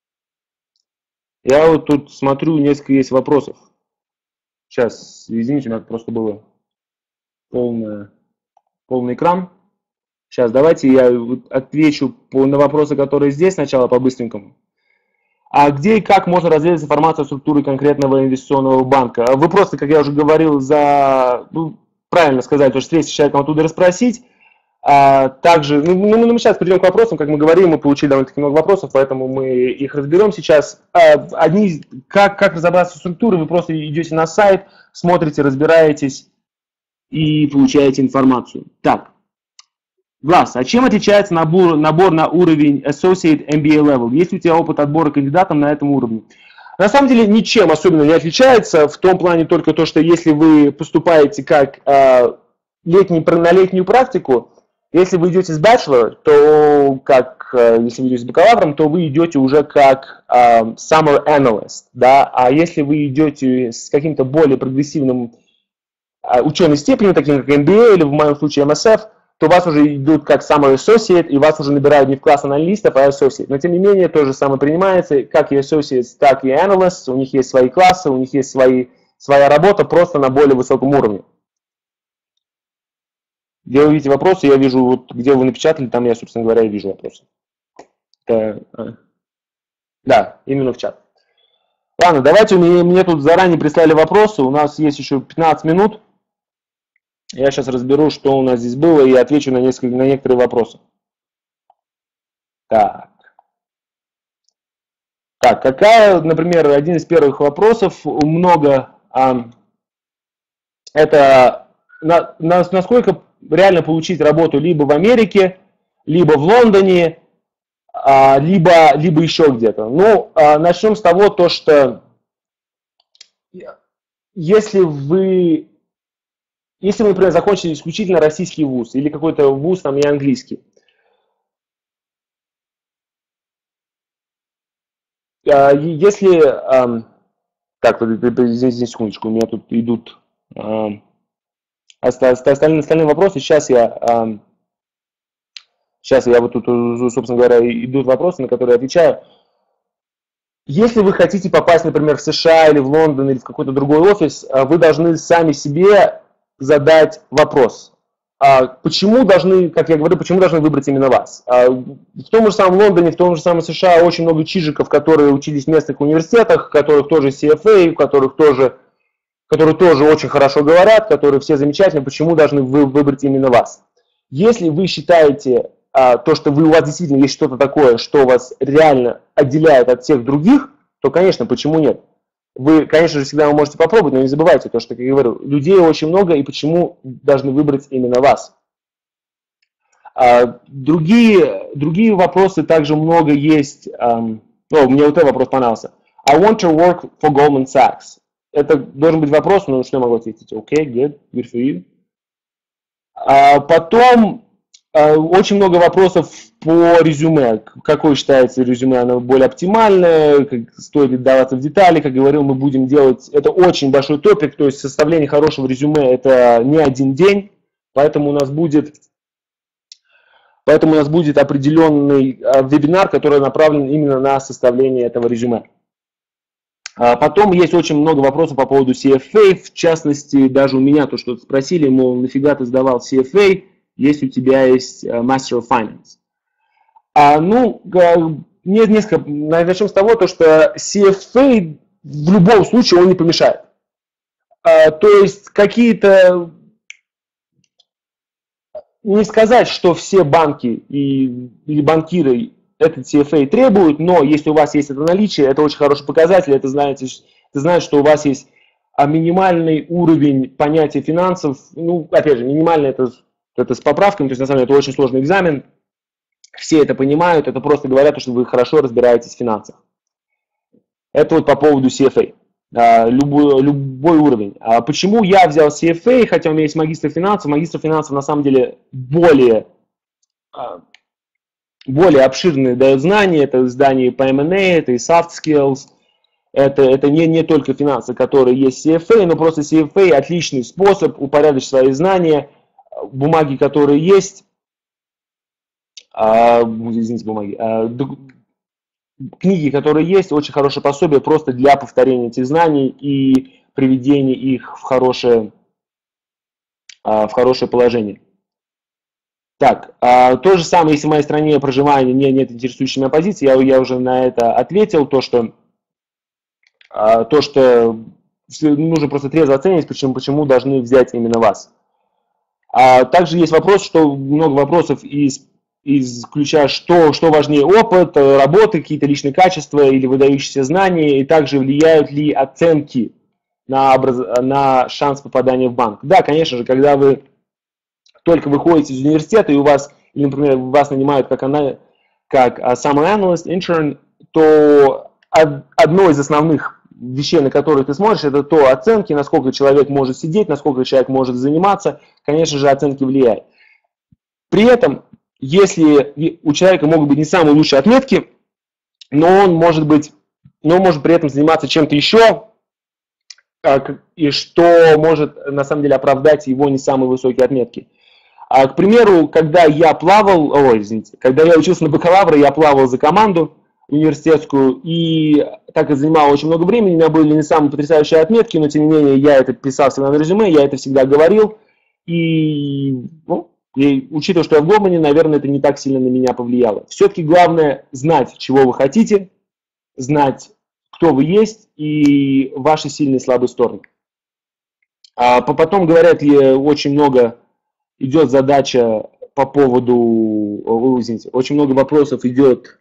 Я вот тут смотрю, несколько есть вопросов. Сейчас, извините, у меня просто было полное, полный экран. Сейчас, давайте я отвечу по, на вопросы, которые здесь сначала по-быстренькому. А где и как можно разведать информацию о структуре конкретного инвестиционного банка? Вы просто, как я уже говорил, за, ну, правильно сказать, то, что встретиться с человеком оттуда расспросить. А также, ну, ну, мы сейчас перейдем к вопросам, как мы говорили, мы получили довольно-таки много вопросов, поэтому мы их разберем сейчас. А, одни, как, как разобраться в структуре, вы просто идете на сайт, смотрите, разбираетесь и получаете информацию. Так. Глаз, а чем отличается набор, набор на уровень Associate эм би эй Level? Есть ли у тебя опыт отбора кандидатов на этом уровне? На самом деле ничем особенно не отличается, в том плане только то, что если вы поступаете как э, летний, на летнюю практику, если вы идете с bachelor, то как, э, если вы идете с бакалавром, то вы идете уже как э, summer analyst, да? А если вы идете с каким-то более прогрессивным э, ученой степенью, таким как эм би эй или в моем случае эм эс эф, то вас уже идут как Summer Associate, и вас уже набирают не в класс аналитов, а Associate. Но тем не менее, то же самое принимается, как и Associates, так и Analysts, у них есть свои классы, у них есть свои, своя работа, просто на более высоком уровне. Где вы видите вопросы, я вижу, вот, где вы напечатали, там я, собственно говоря, и вижу вопросы. Это, да, именно в чат. Ладно, давайте, мне, мне тут заранее прислали вопросы, у нас есть еще пятнадцать минут. Я сейчас разберу, что у нас здесь было, и отвечу на, несколько, на некоторые вопросы. Так. Так, какая, например, один из первых вопросов, много, а, это на, на, насколько реально получить работу либо в Америке, либо в Лондоне, а, либо, либо еще где-то. Ну, а, начнем с того, то, что если вы... Если вы, например, закончили исключительно российский вуз или какой-то вуз там и английский, если... Так, извините секундочку, у меня тут идут остальные, остальные вопросы. Сейчас я... Сейчас я вот тут, собственно говоря, идут вопросы, на которые я отвечаю. Если вы хотите попасть, например, в США или в Лондон или в какой-то другой офис, вы должны сами себе задать вопрос. А почему должны, как я говорю, почему должны выбрать именно вас? А в том же самом Лондоне, в том же самом США очень много чижиков, которые учились в местных университетах, которых тоже си эф эй, которых тоже, которые тоже очень хорошо говорят, которые все замечательные. Почему должны вы выбрать именно вас? Если вы считаете а, то, что вы, у вас действительно есть что-то такое, что вас реально отделяет от всех других, то, конечно, почему нет? Вы, конечно же, всегда вы можете попробовать, но не забывайте то, что, как я говорю, людей очень много, и почему должны выбрать именно вас. А, другие, другие вопросы также много есть. Um, о, мне вот этот вопрос понравился. I want to work for Goldman Sachs. Это должен быть вопрос, но что я могу ответить? Okay, good, good for you. А потом, Очень много вопросов по резюме. Какое считается резюме, оно более оптимальное, как, стоит ли даваться в детали. Как говорил, мы будем делать, это очень большой топик, то есть составление хорошего резюме это не один день, поэтому у нас будет, поэтому у нас будет определенный вебинар, который направлен именно на составление этого резюме. Потом есть очень много вопросов по поводу си эф эй, в частности, даже у меня то, что спросили, мол, нафига ты сдавал си эф эй, если у тебя есть Master of Finance. А, ну, несколько, начнем с того, то, что си эф эй в любом случае он не помешает. А, то есть какие-то, не сказать, что все банки и, или банкиры этот си эф эй требуют, но если у вас есть это наличие, это очень хороший показатель, это знаете, это значит, что у вас есть минимальный уровень понятия финансов, ну, опять же, минимальный это, это с поправками, то есть на самом деле это очень сложный экзамен, все это понимают, это просто говорят, что вы хорошо разбираетесь в финансах. Это вот по поводу си эф эй, любой, любой уровень. Почему я взял си эф эй, хотя у меня есть магистр финансов, магистр финансов на самом деле более... более обширные дают знания, это знания по эм энд эй, это и soft skills, это, это не, не только финансы, которые есть в си эф эй, но просто си эф эй отличный способ упорядочить свои знания, бумаги, которые есть, а, извините, бумаги, а, книги, которые есть, очень хорошее пособие просто для повторения этих знаний и приведения их в хорошее, а, в хорошее положение. Так, а, то же самое, если в моей стране проживания не, нет интересующей меня позиции, я, я уже на это ответил, то, что, а, то, что нужно просто трезво оценивать, почему, почему должны взять именно вас. А также есть вопрос, что много вопросов из, из ключа, что, что важнее, опыт, работы, какие-то личные качества или выдающиеся знания, и также влияют ли оценки на, образ, на шанс попадания в банк. Да, конечно же, когда вы только выходите из университета, и у вас, или, например, вас нанимают как, она, как summer analyst, intern, то одно из основных вещей, на которые ты смотришь, это то оценки, насколько человек может сидеть, насколько человек может заниматься. Конечно же, оценки влияют. При этом, если у человека могут быть не самые лучшие отметки, но он может быть, но он может при этом заниматься чем-то еще, и что может на самом деле оправдать его не самые высокие отметки. А, к примеру, когда я плавал, ой, извините, когда я учился на бакалавра, я плавал за команду университетскую, и так это занимало очень много времени, у меня были не самые потрясающие отметки, но тем не менее я это писал всегда на резюме, я это всегда говорил, и, ну, и учитывая, что я в Голдмане, наверное, это не так сильно на меня повлияло. Все-таки главное знать, чего вы хотите, знать, кто вы есть и ваши сильные и слабые стороны. А потом говорят, очень много идет задача по поводу, извините, очень много вопросов идет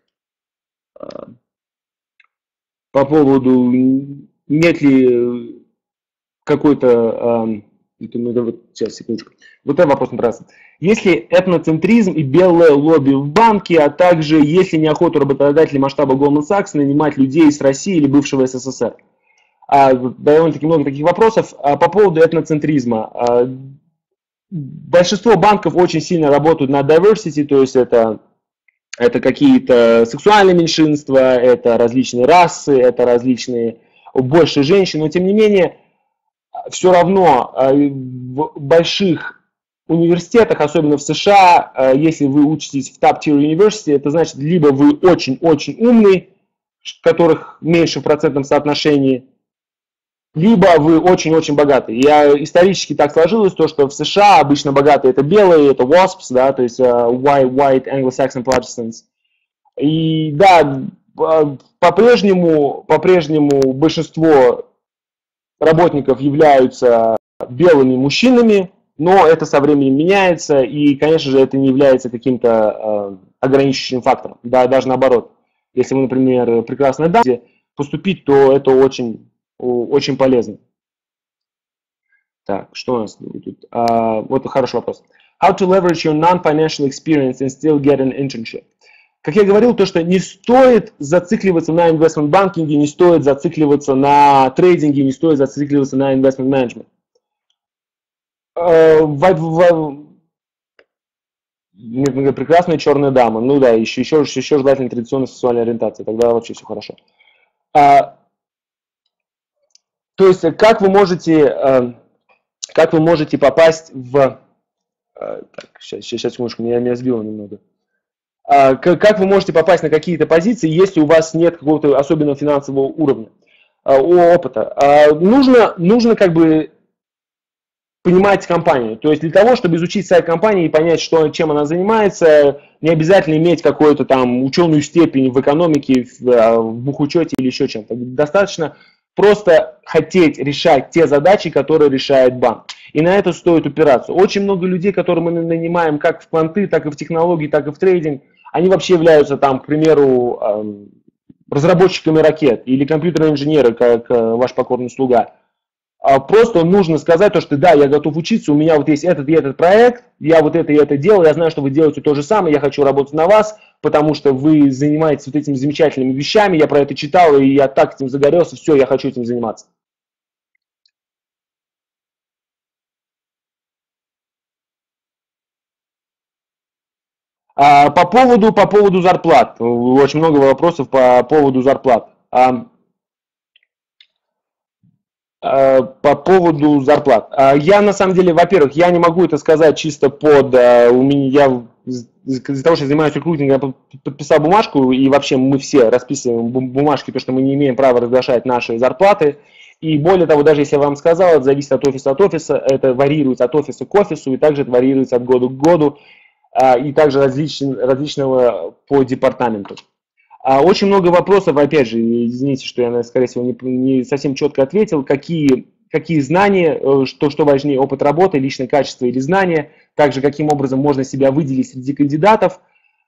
по поводу, нет ли какой-то, сейчас, секундочку, вот этот вопрос нравится. Есть ли этноцентризм и белое лобби в банке, а также есть ли неохота работодателей масштаба Goldman Sachs нанимать людей из России или бывшего эс эс эс эр? А, довольно-таки много таких вопросов. А, по поводу этноцентризма. А, большинство банков очень сильно работают на diversity, то есть это, это какие-то сексуальные меньшинства, это различные расы, это различные, больше женщин, но тем не менее, все равно в больших университетах, особенно в США, если вы учитесь в top-tier university, это значит, либо вы очень-очень умный, которых меньше в процентном соотношении, либо вы очень-очень богатый. Я, исторически так сложилось, то, что в США обычно богатые это белые, это WASPs, да, то есть uh, white, white Anglo-Saxon Protestants. И да, по-прежнему, по-прежнему большинство работников являются белыми мужчинами, но это со временем меняется, и, конечно же, это не является каким-то э, ограничивающим фактором. Да, даже наоборот. Если вы, например, прекрасная дама, поступить, то это очень, очень полезно. Так, что у нас тут? А, вот хороший вопрос. How to leverage your non-financial experience and still get an internship? Как я говорил, то, что не стоит зацикливаться на investment банкинге, не стоит зацикливаться на трейдинге, не стоит зацикливаться на investment management. Нет, прекрасная черная дама. Ну да, еще, еще, еще желательно традиционная сексуальная ориентация. Тогда вообще все хорошо. А, то есть, как вы можете, а, как вы можете попасть в... А, так, сейчас, сейчас, секундочку, меня, меня сбило немного. А, как, как вы можете попасть на какие-то позиции, если у вас нет какого-то особенного финансового уровня, а, опыта? А, нужно, нужно как бы понимать компанию. То есть для того, чтобы изучить сайт компании и понять, что, чем она занимается, не обязательно иметь какую-то там ученую степень в экономике, в, а, в бухучете или еще чем-то. Достаточно просто хотеть решать те задачи, которые решает банк. И на это стоит упираться. Очень много людей, которые мы нанимаем как в кванты, так и в технологии, так и в трейдинг, они вообще являются там, к примеру, разработчиками ракет или компьютерные инженеры, как ваш покорный слуга. Просто нужно сказать то, что да, я готов учиться, у меня вот есть этот и этот проект, я вот это и это делал, я знаю, что вы делаете то же самое, я хочу работать на вас, потому что вы занимаетесь вот этими замечательными вещами, я про это читал, и я так этим загорелся, все, я хочу этим заниматься. А, по поводу, по поводу зарплат, очень много вопросов по поводу зарплат. А, а, по поводу зарплат. А, я на самом деле, во-первых, я не могу это сказать чисто под, а, у меня, я из-за того, что я занимаюсь рекрутингом, я подписал бумажку, и вообще мы все расписываем бумажки, то, что мы не имеем права разглашать наши зарплаты. И более того, даже если я вам сказал, это зависит от офиса от офиса, это варьируется от офиса к офису, и также это варьируется от года к году, и также различен, различного по департаменту. Очень много вопросов, опять же, извините, что я, скорее всего, не, не совсем четко ответил, какие, какие знания, что, что важнее, опыт работы, личное качество или знания, также каким образом можно себя выделить среди кандидатов.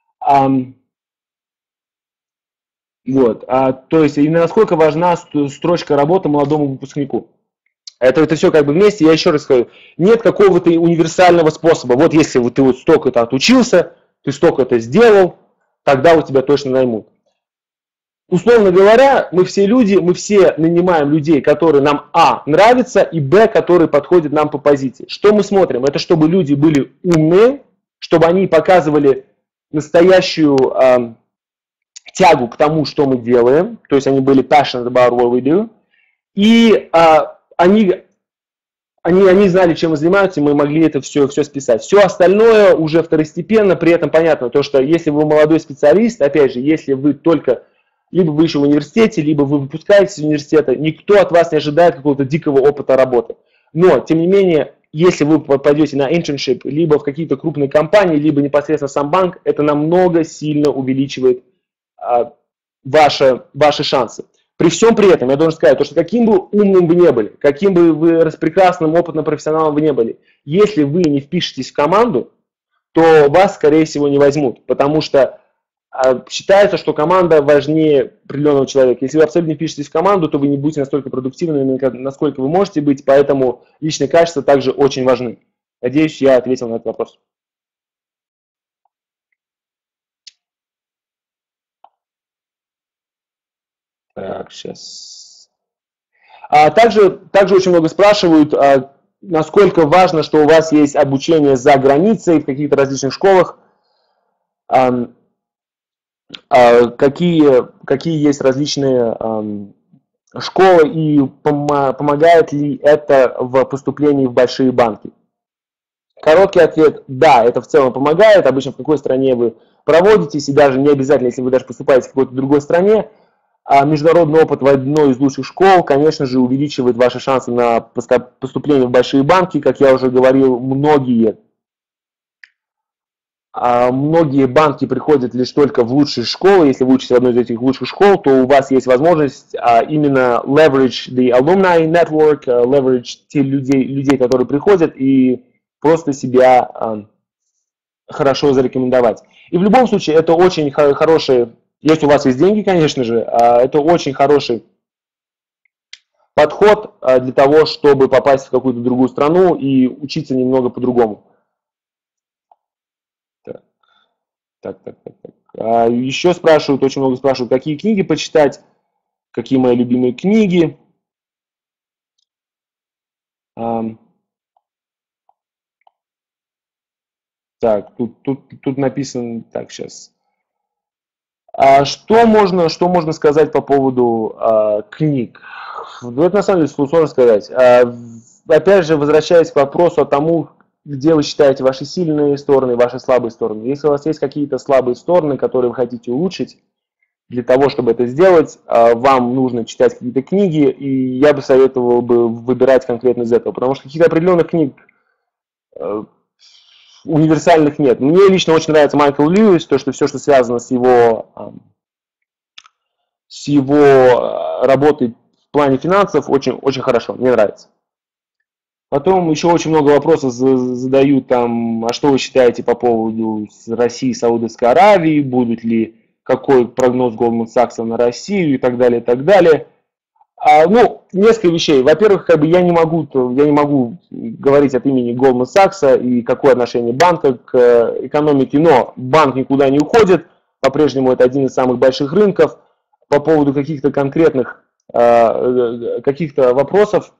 Вот, а, то есть и насколько важна строчка работы молодому выпускнику. Это, это все как бы вместе. Я еще раз скажу, нет какого-то универсального способа. Вот если вот ты вот столько-то отучился, ты столько-то сделал, тогда у тебя точно наймут. Условно говоря, мы все люди, мы все нанимаем людей, которые нам а. нравятся, и б. которые подходят нам по позиции. Что мы смотрим? Это чтобы люди были умные, чтобы они показывали настоящую э, тягу к тому, что мы делаем, то есть они были passionate about what we do, и э, они, они, они знали, чем мы занимаемся, и мы могли это все, все списать. Все остальное уже второстепенно, при этом понятно, то, что если вы молодой специалист, опять же, если вы только либо вы еще в университете, либо вы выпускаетесь из университета, никто от вас не ожидает какого-то дикого опыта работы. Но, тем не менее, если вы попадете на internship, либо в какие-то крупные компании, либо непосредственно сам банк, это намного сильно увеличивает а, ваши, ваши шансы. При всем при этом, я должен сказать, то, что каким бы умным вы не были, каким бы вы прекрасным, опытным профессионалом вы не были, если вы не впишетесь в команду, то вас, скорее всего, не возьмут, потому что считается, что команда важнее определенного человека. Если вы абсолютно не впишетесь в команду, то вы не будете настолько продуктивными, насколько вы можете быть, поэтому личные качества также очень важны. Надеюсь, я ответил на этот вопрос. Так, сейчас. А также, также очень много спрашивают, а, насколько важно, что у вас есть обучение за границей в каких-то различных школах. А, какие, какие есть различные школы и помогает ли это в поступлении в большие банки? Короткий ответ – да, это в целом помогает. Обычно в какой стране вы проводитесь, и даже не обязательно, если вы даже поступаете в какой-то другой стране, а международный опыт в одной из лучших школ, конечно же, увеличивает ваши шансы на поступление в большие банки. Как я уже говорил, многие А многие банки приходят лишь только в лучшие школы. Если вы учитесь в одной из этих лучших школ, то у вас есть возможность а, именно leverage the alumni network, uh, leverage те людей, людей, которые приходят, и просто себя а, хорошо зарекомендовать. И в любом случае, это очень хороший, если у вас есть деньги, конечно же, а, это очень хороший подход а, для того, чтобы попасть в какую-то другую страну и учиться немного по-другому. Так, так, так, так. А еще спрашивают, очень много спрашивают, какие книги почитать, какие мои любимые книги. А, Так, тут, тут, тут написано, так, сейчас. А что можно, что можно сказать по поводу а, книг? Ну, это на самом деле сложно сказать. А, опять же, возвращаясь к вопросу о тому, где вы считаете ваши сильные стороны и ваши слабые стороны. Если у вас есть какие-то слабые стороны, которые вы хотите улучшить, для того, чтобы это сделать, вам нужно читать какие-то книги, и я бы советовал бы выбирать конкретно из этого, потому что каких-то определенных книг универсальных нет. Мне лично очень нравится Майкл Льюис, то, что все, что связано с его, с его работой в плане финансов, очень, очень хорошо, мне нравится. Потом еще очень много вопросов задают там, а что вы считаете по поводу России и Саудовской Аравии, будут ли, какой прогноз Goldman Sachs на Россию и так далее, и так далее. А, ну, несколько вещей. Во-первых, как бы я не могу, я не могу говорить от имени Goldman Sachs и какое отношение банка к экономике, но банк никуда не уходит, по-прежнему это один из самых больших рынков. По поводу каких-то конкретных каких-то вопросов,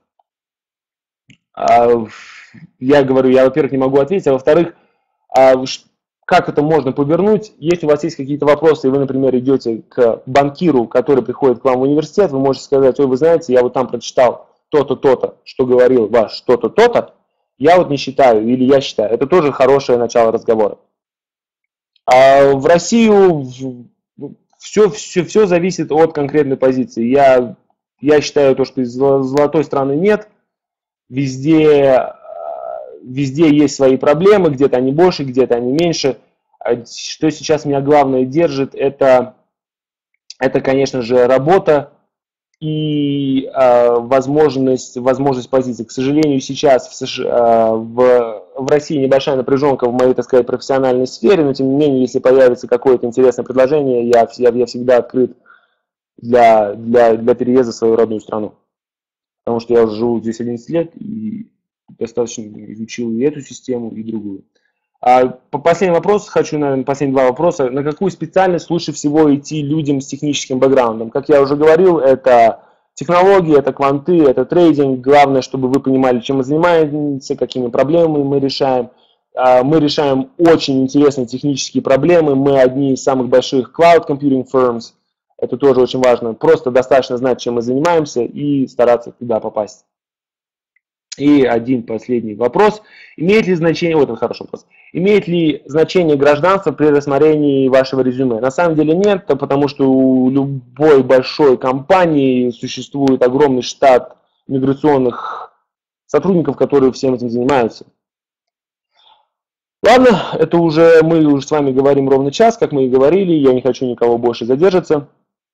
я говорю, я, во-первых, не могу ответить, а во-вторых, как это можно повернуть. Если у вас есть какие-то вопросы, и вы, например, идете к банкиру, который приходит к вам в университет, вы можете сказать, ой, вы знаете, я вот там прочитал то-то, то-то, что говорил ваш что-то, то-то, я вот не считаю, или я считаю. Это тоже хорошее начало разговора. А в Россию все, все, все зависит от конкретной позиции. Я, я считаю, то, что золотой страны нет. Везде, везде есть свои проблемы, где-то они больше, где-то они меньше. Что сейчас меня главное держит, это, это конечно же, работа и э, возможность, возможность позиции. К сожалению, сейчас в, США, в, в России небольшая напряженка в моей, так сказать, профессиональной сфере, но тем не менее, если появится какое-то интересное предложение, я, я, я всегда открыт для, для, для переезда в свою родную страну. Потому что я уже живу здесь одиннадцать лет и достаточно изучил и эту систему, и другую. А по последний вопрос, хочу, наверное, последние два вопроса. На какую специальность лучше всего идти людям с техническим бэкграундом? Как я уже говорил, это технологии, это кванты, это трейдинг. Главное, чтобы вы понимали, чем мы занимаемся, какими проблемами мы решаем. Мы решаем очень интересные технические проблемы. Мы одни из самых больших cloud computing firms. Это тоже очень важно. Просто достаточно знать, чем мы занимаемся, и стараться туда попасть. И один последний вопрос. Имеет ли значение, вот это хороший вопрос, имеет ли значение гражданство при рассмотрении вашего резюме? На самом деле нет, потому что у любой большой компании существует огромный штат миграционных сотрудников, которые всем этим занимаются. Ладно, это уже мы уже с вами говорим ровно час, как мы и говорили, я не хочу никого больше задержаться.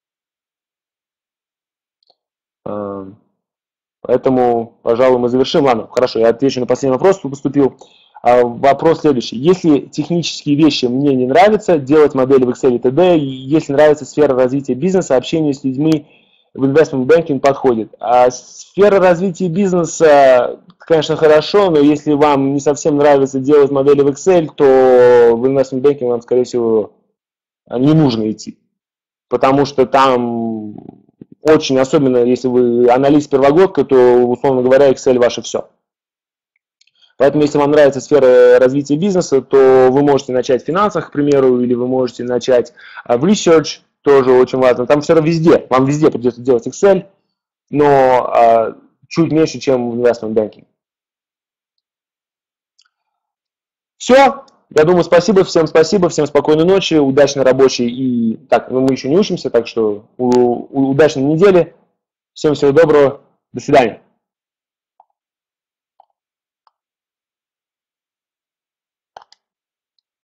Поэтому, пожалуй, мы завершим. Ладно, хорошо, я отвечу на последний вопрос, кто поступил. Вопрос следующий. Если технические вещи мне не нравятся, делать модели в Excel и т.д., если нравится сфера развития бизнеса, общение с людьми в investment banking подходит. А сфера развития бизнеса, конечно, хорошо, но если вам не совсем нравится делать модели в Excel, то в investment banking вам, скорее всего, не нужно идти. Потому что там очень, особенно если вы аналист-первогодка, то, условно говоря, Excel ваше все. Поэтому, если вам нравится сфера развития бизнеса, то вы можете начать в финансах, к примеру, или вы можете начать в research, тоже очень важно. Там все равно везде, вам везде придется делать Excel, но а, чуть меньше, чем в investment banking. Все. Я думаю, спасибо, всем спасибо, всем спокойной ночи, удачной рабочей и... Так, ну мы еще не учимся, так что у, у, удачной недели. Всем всего доброго, до свидания.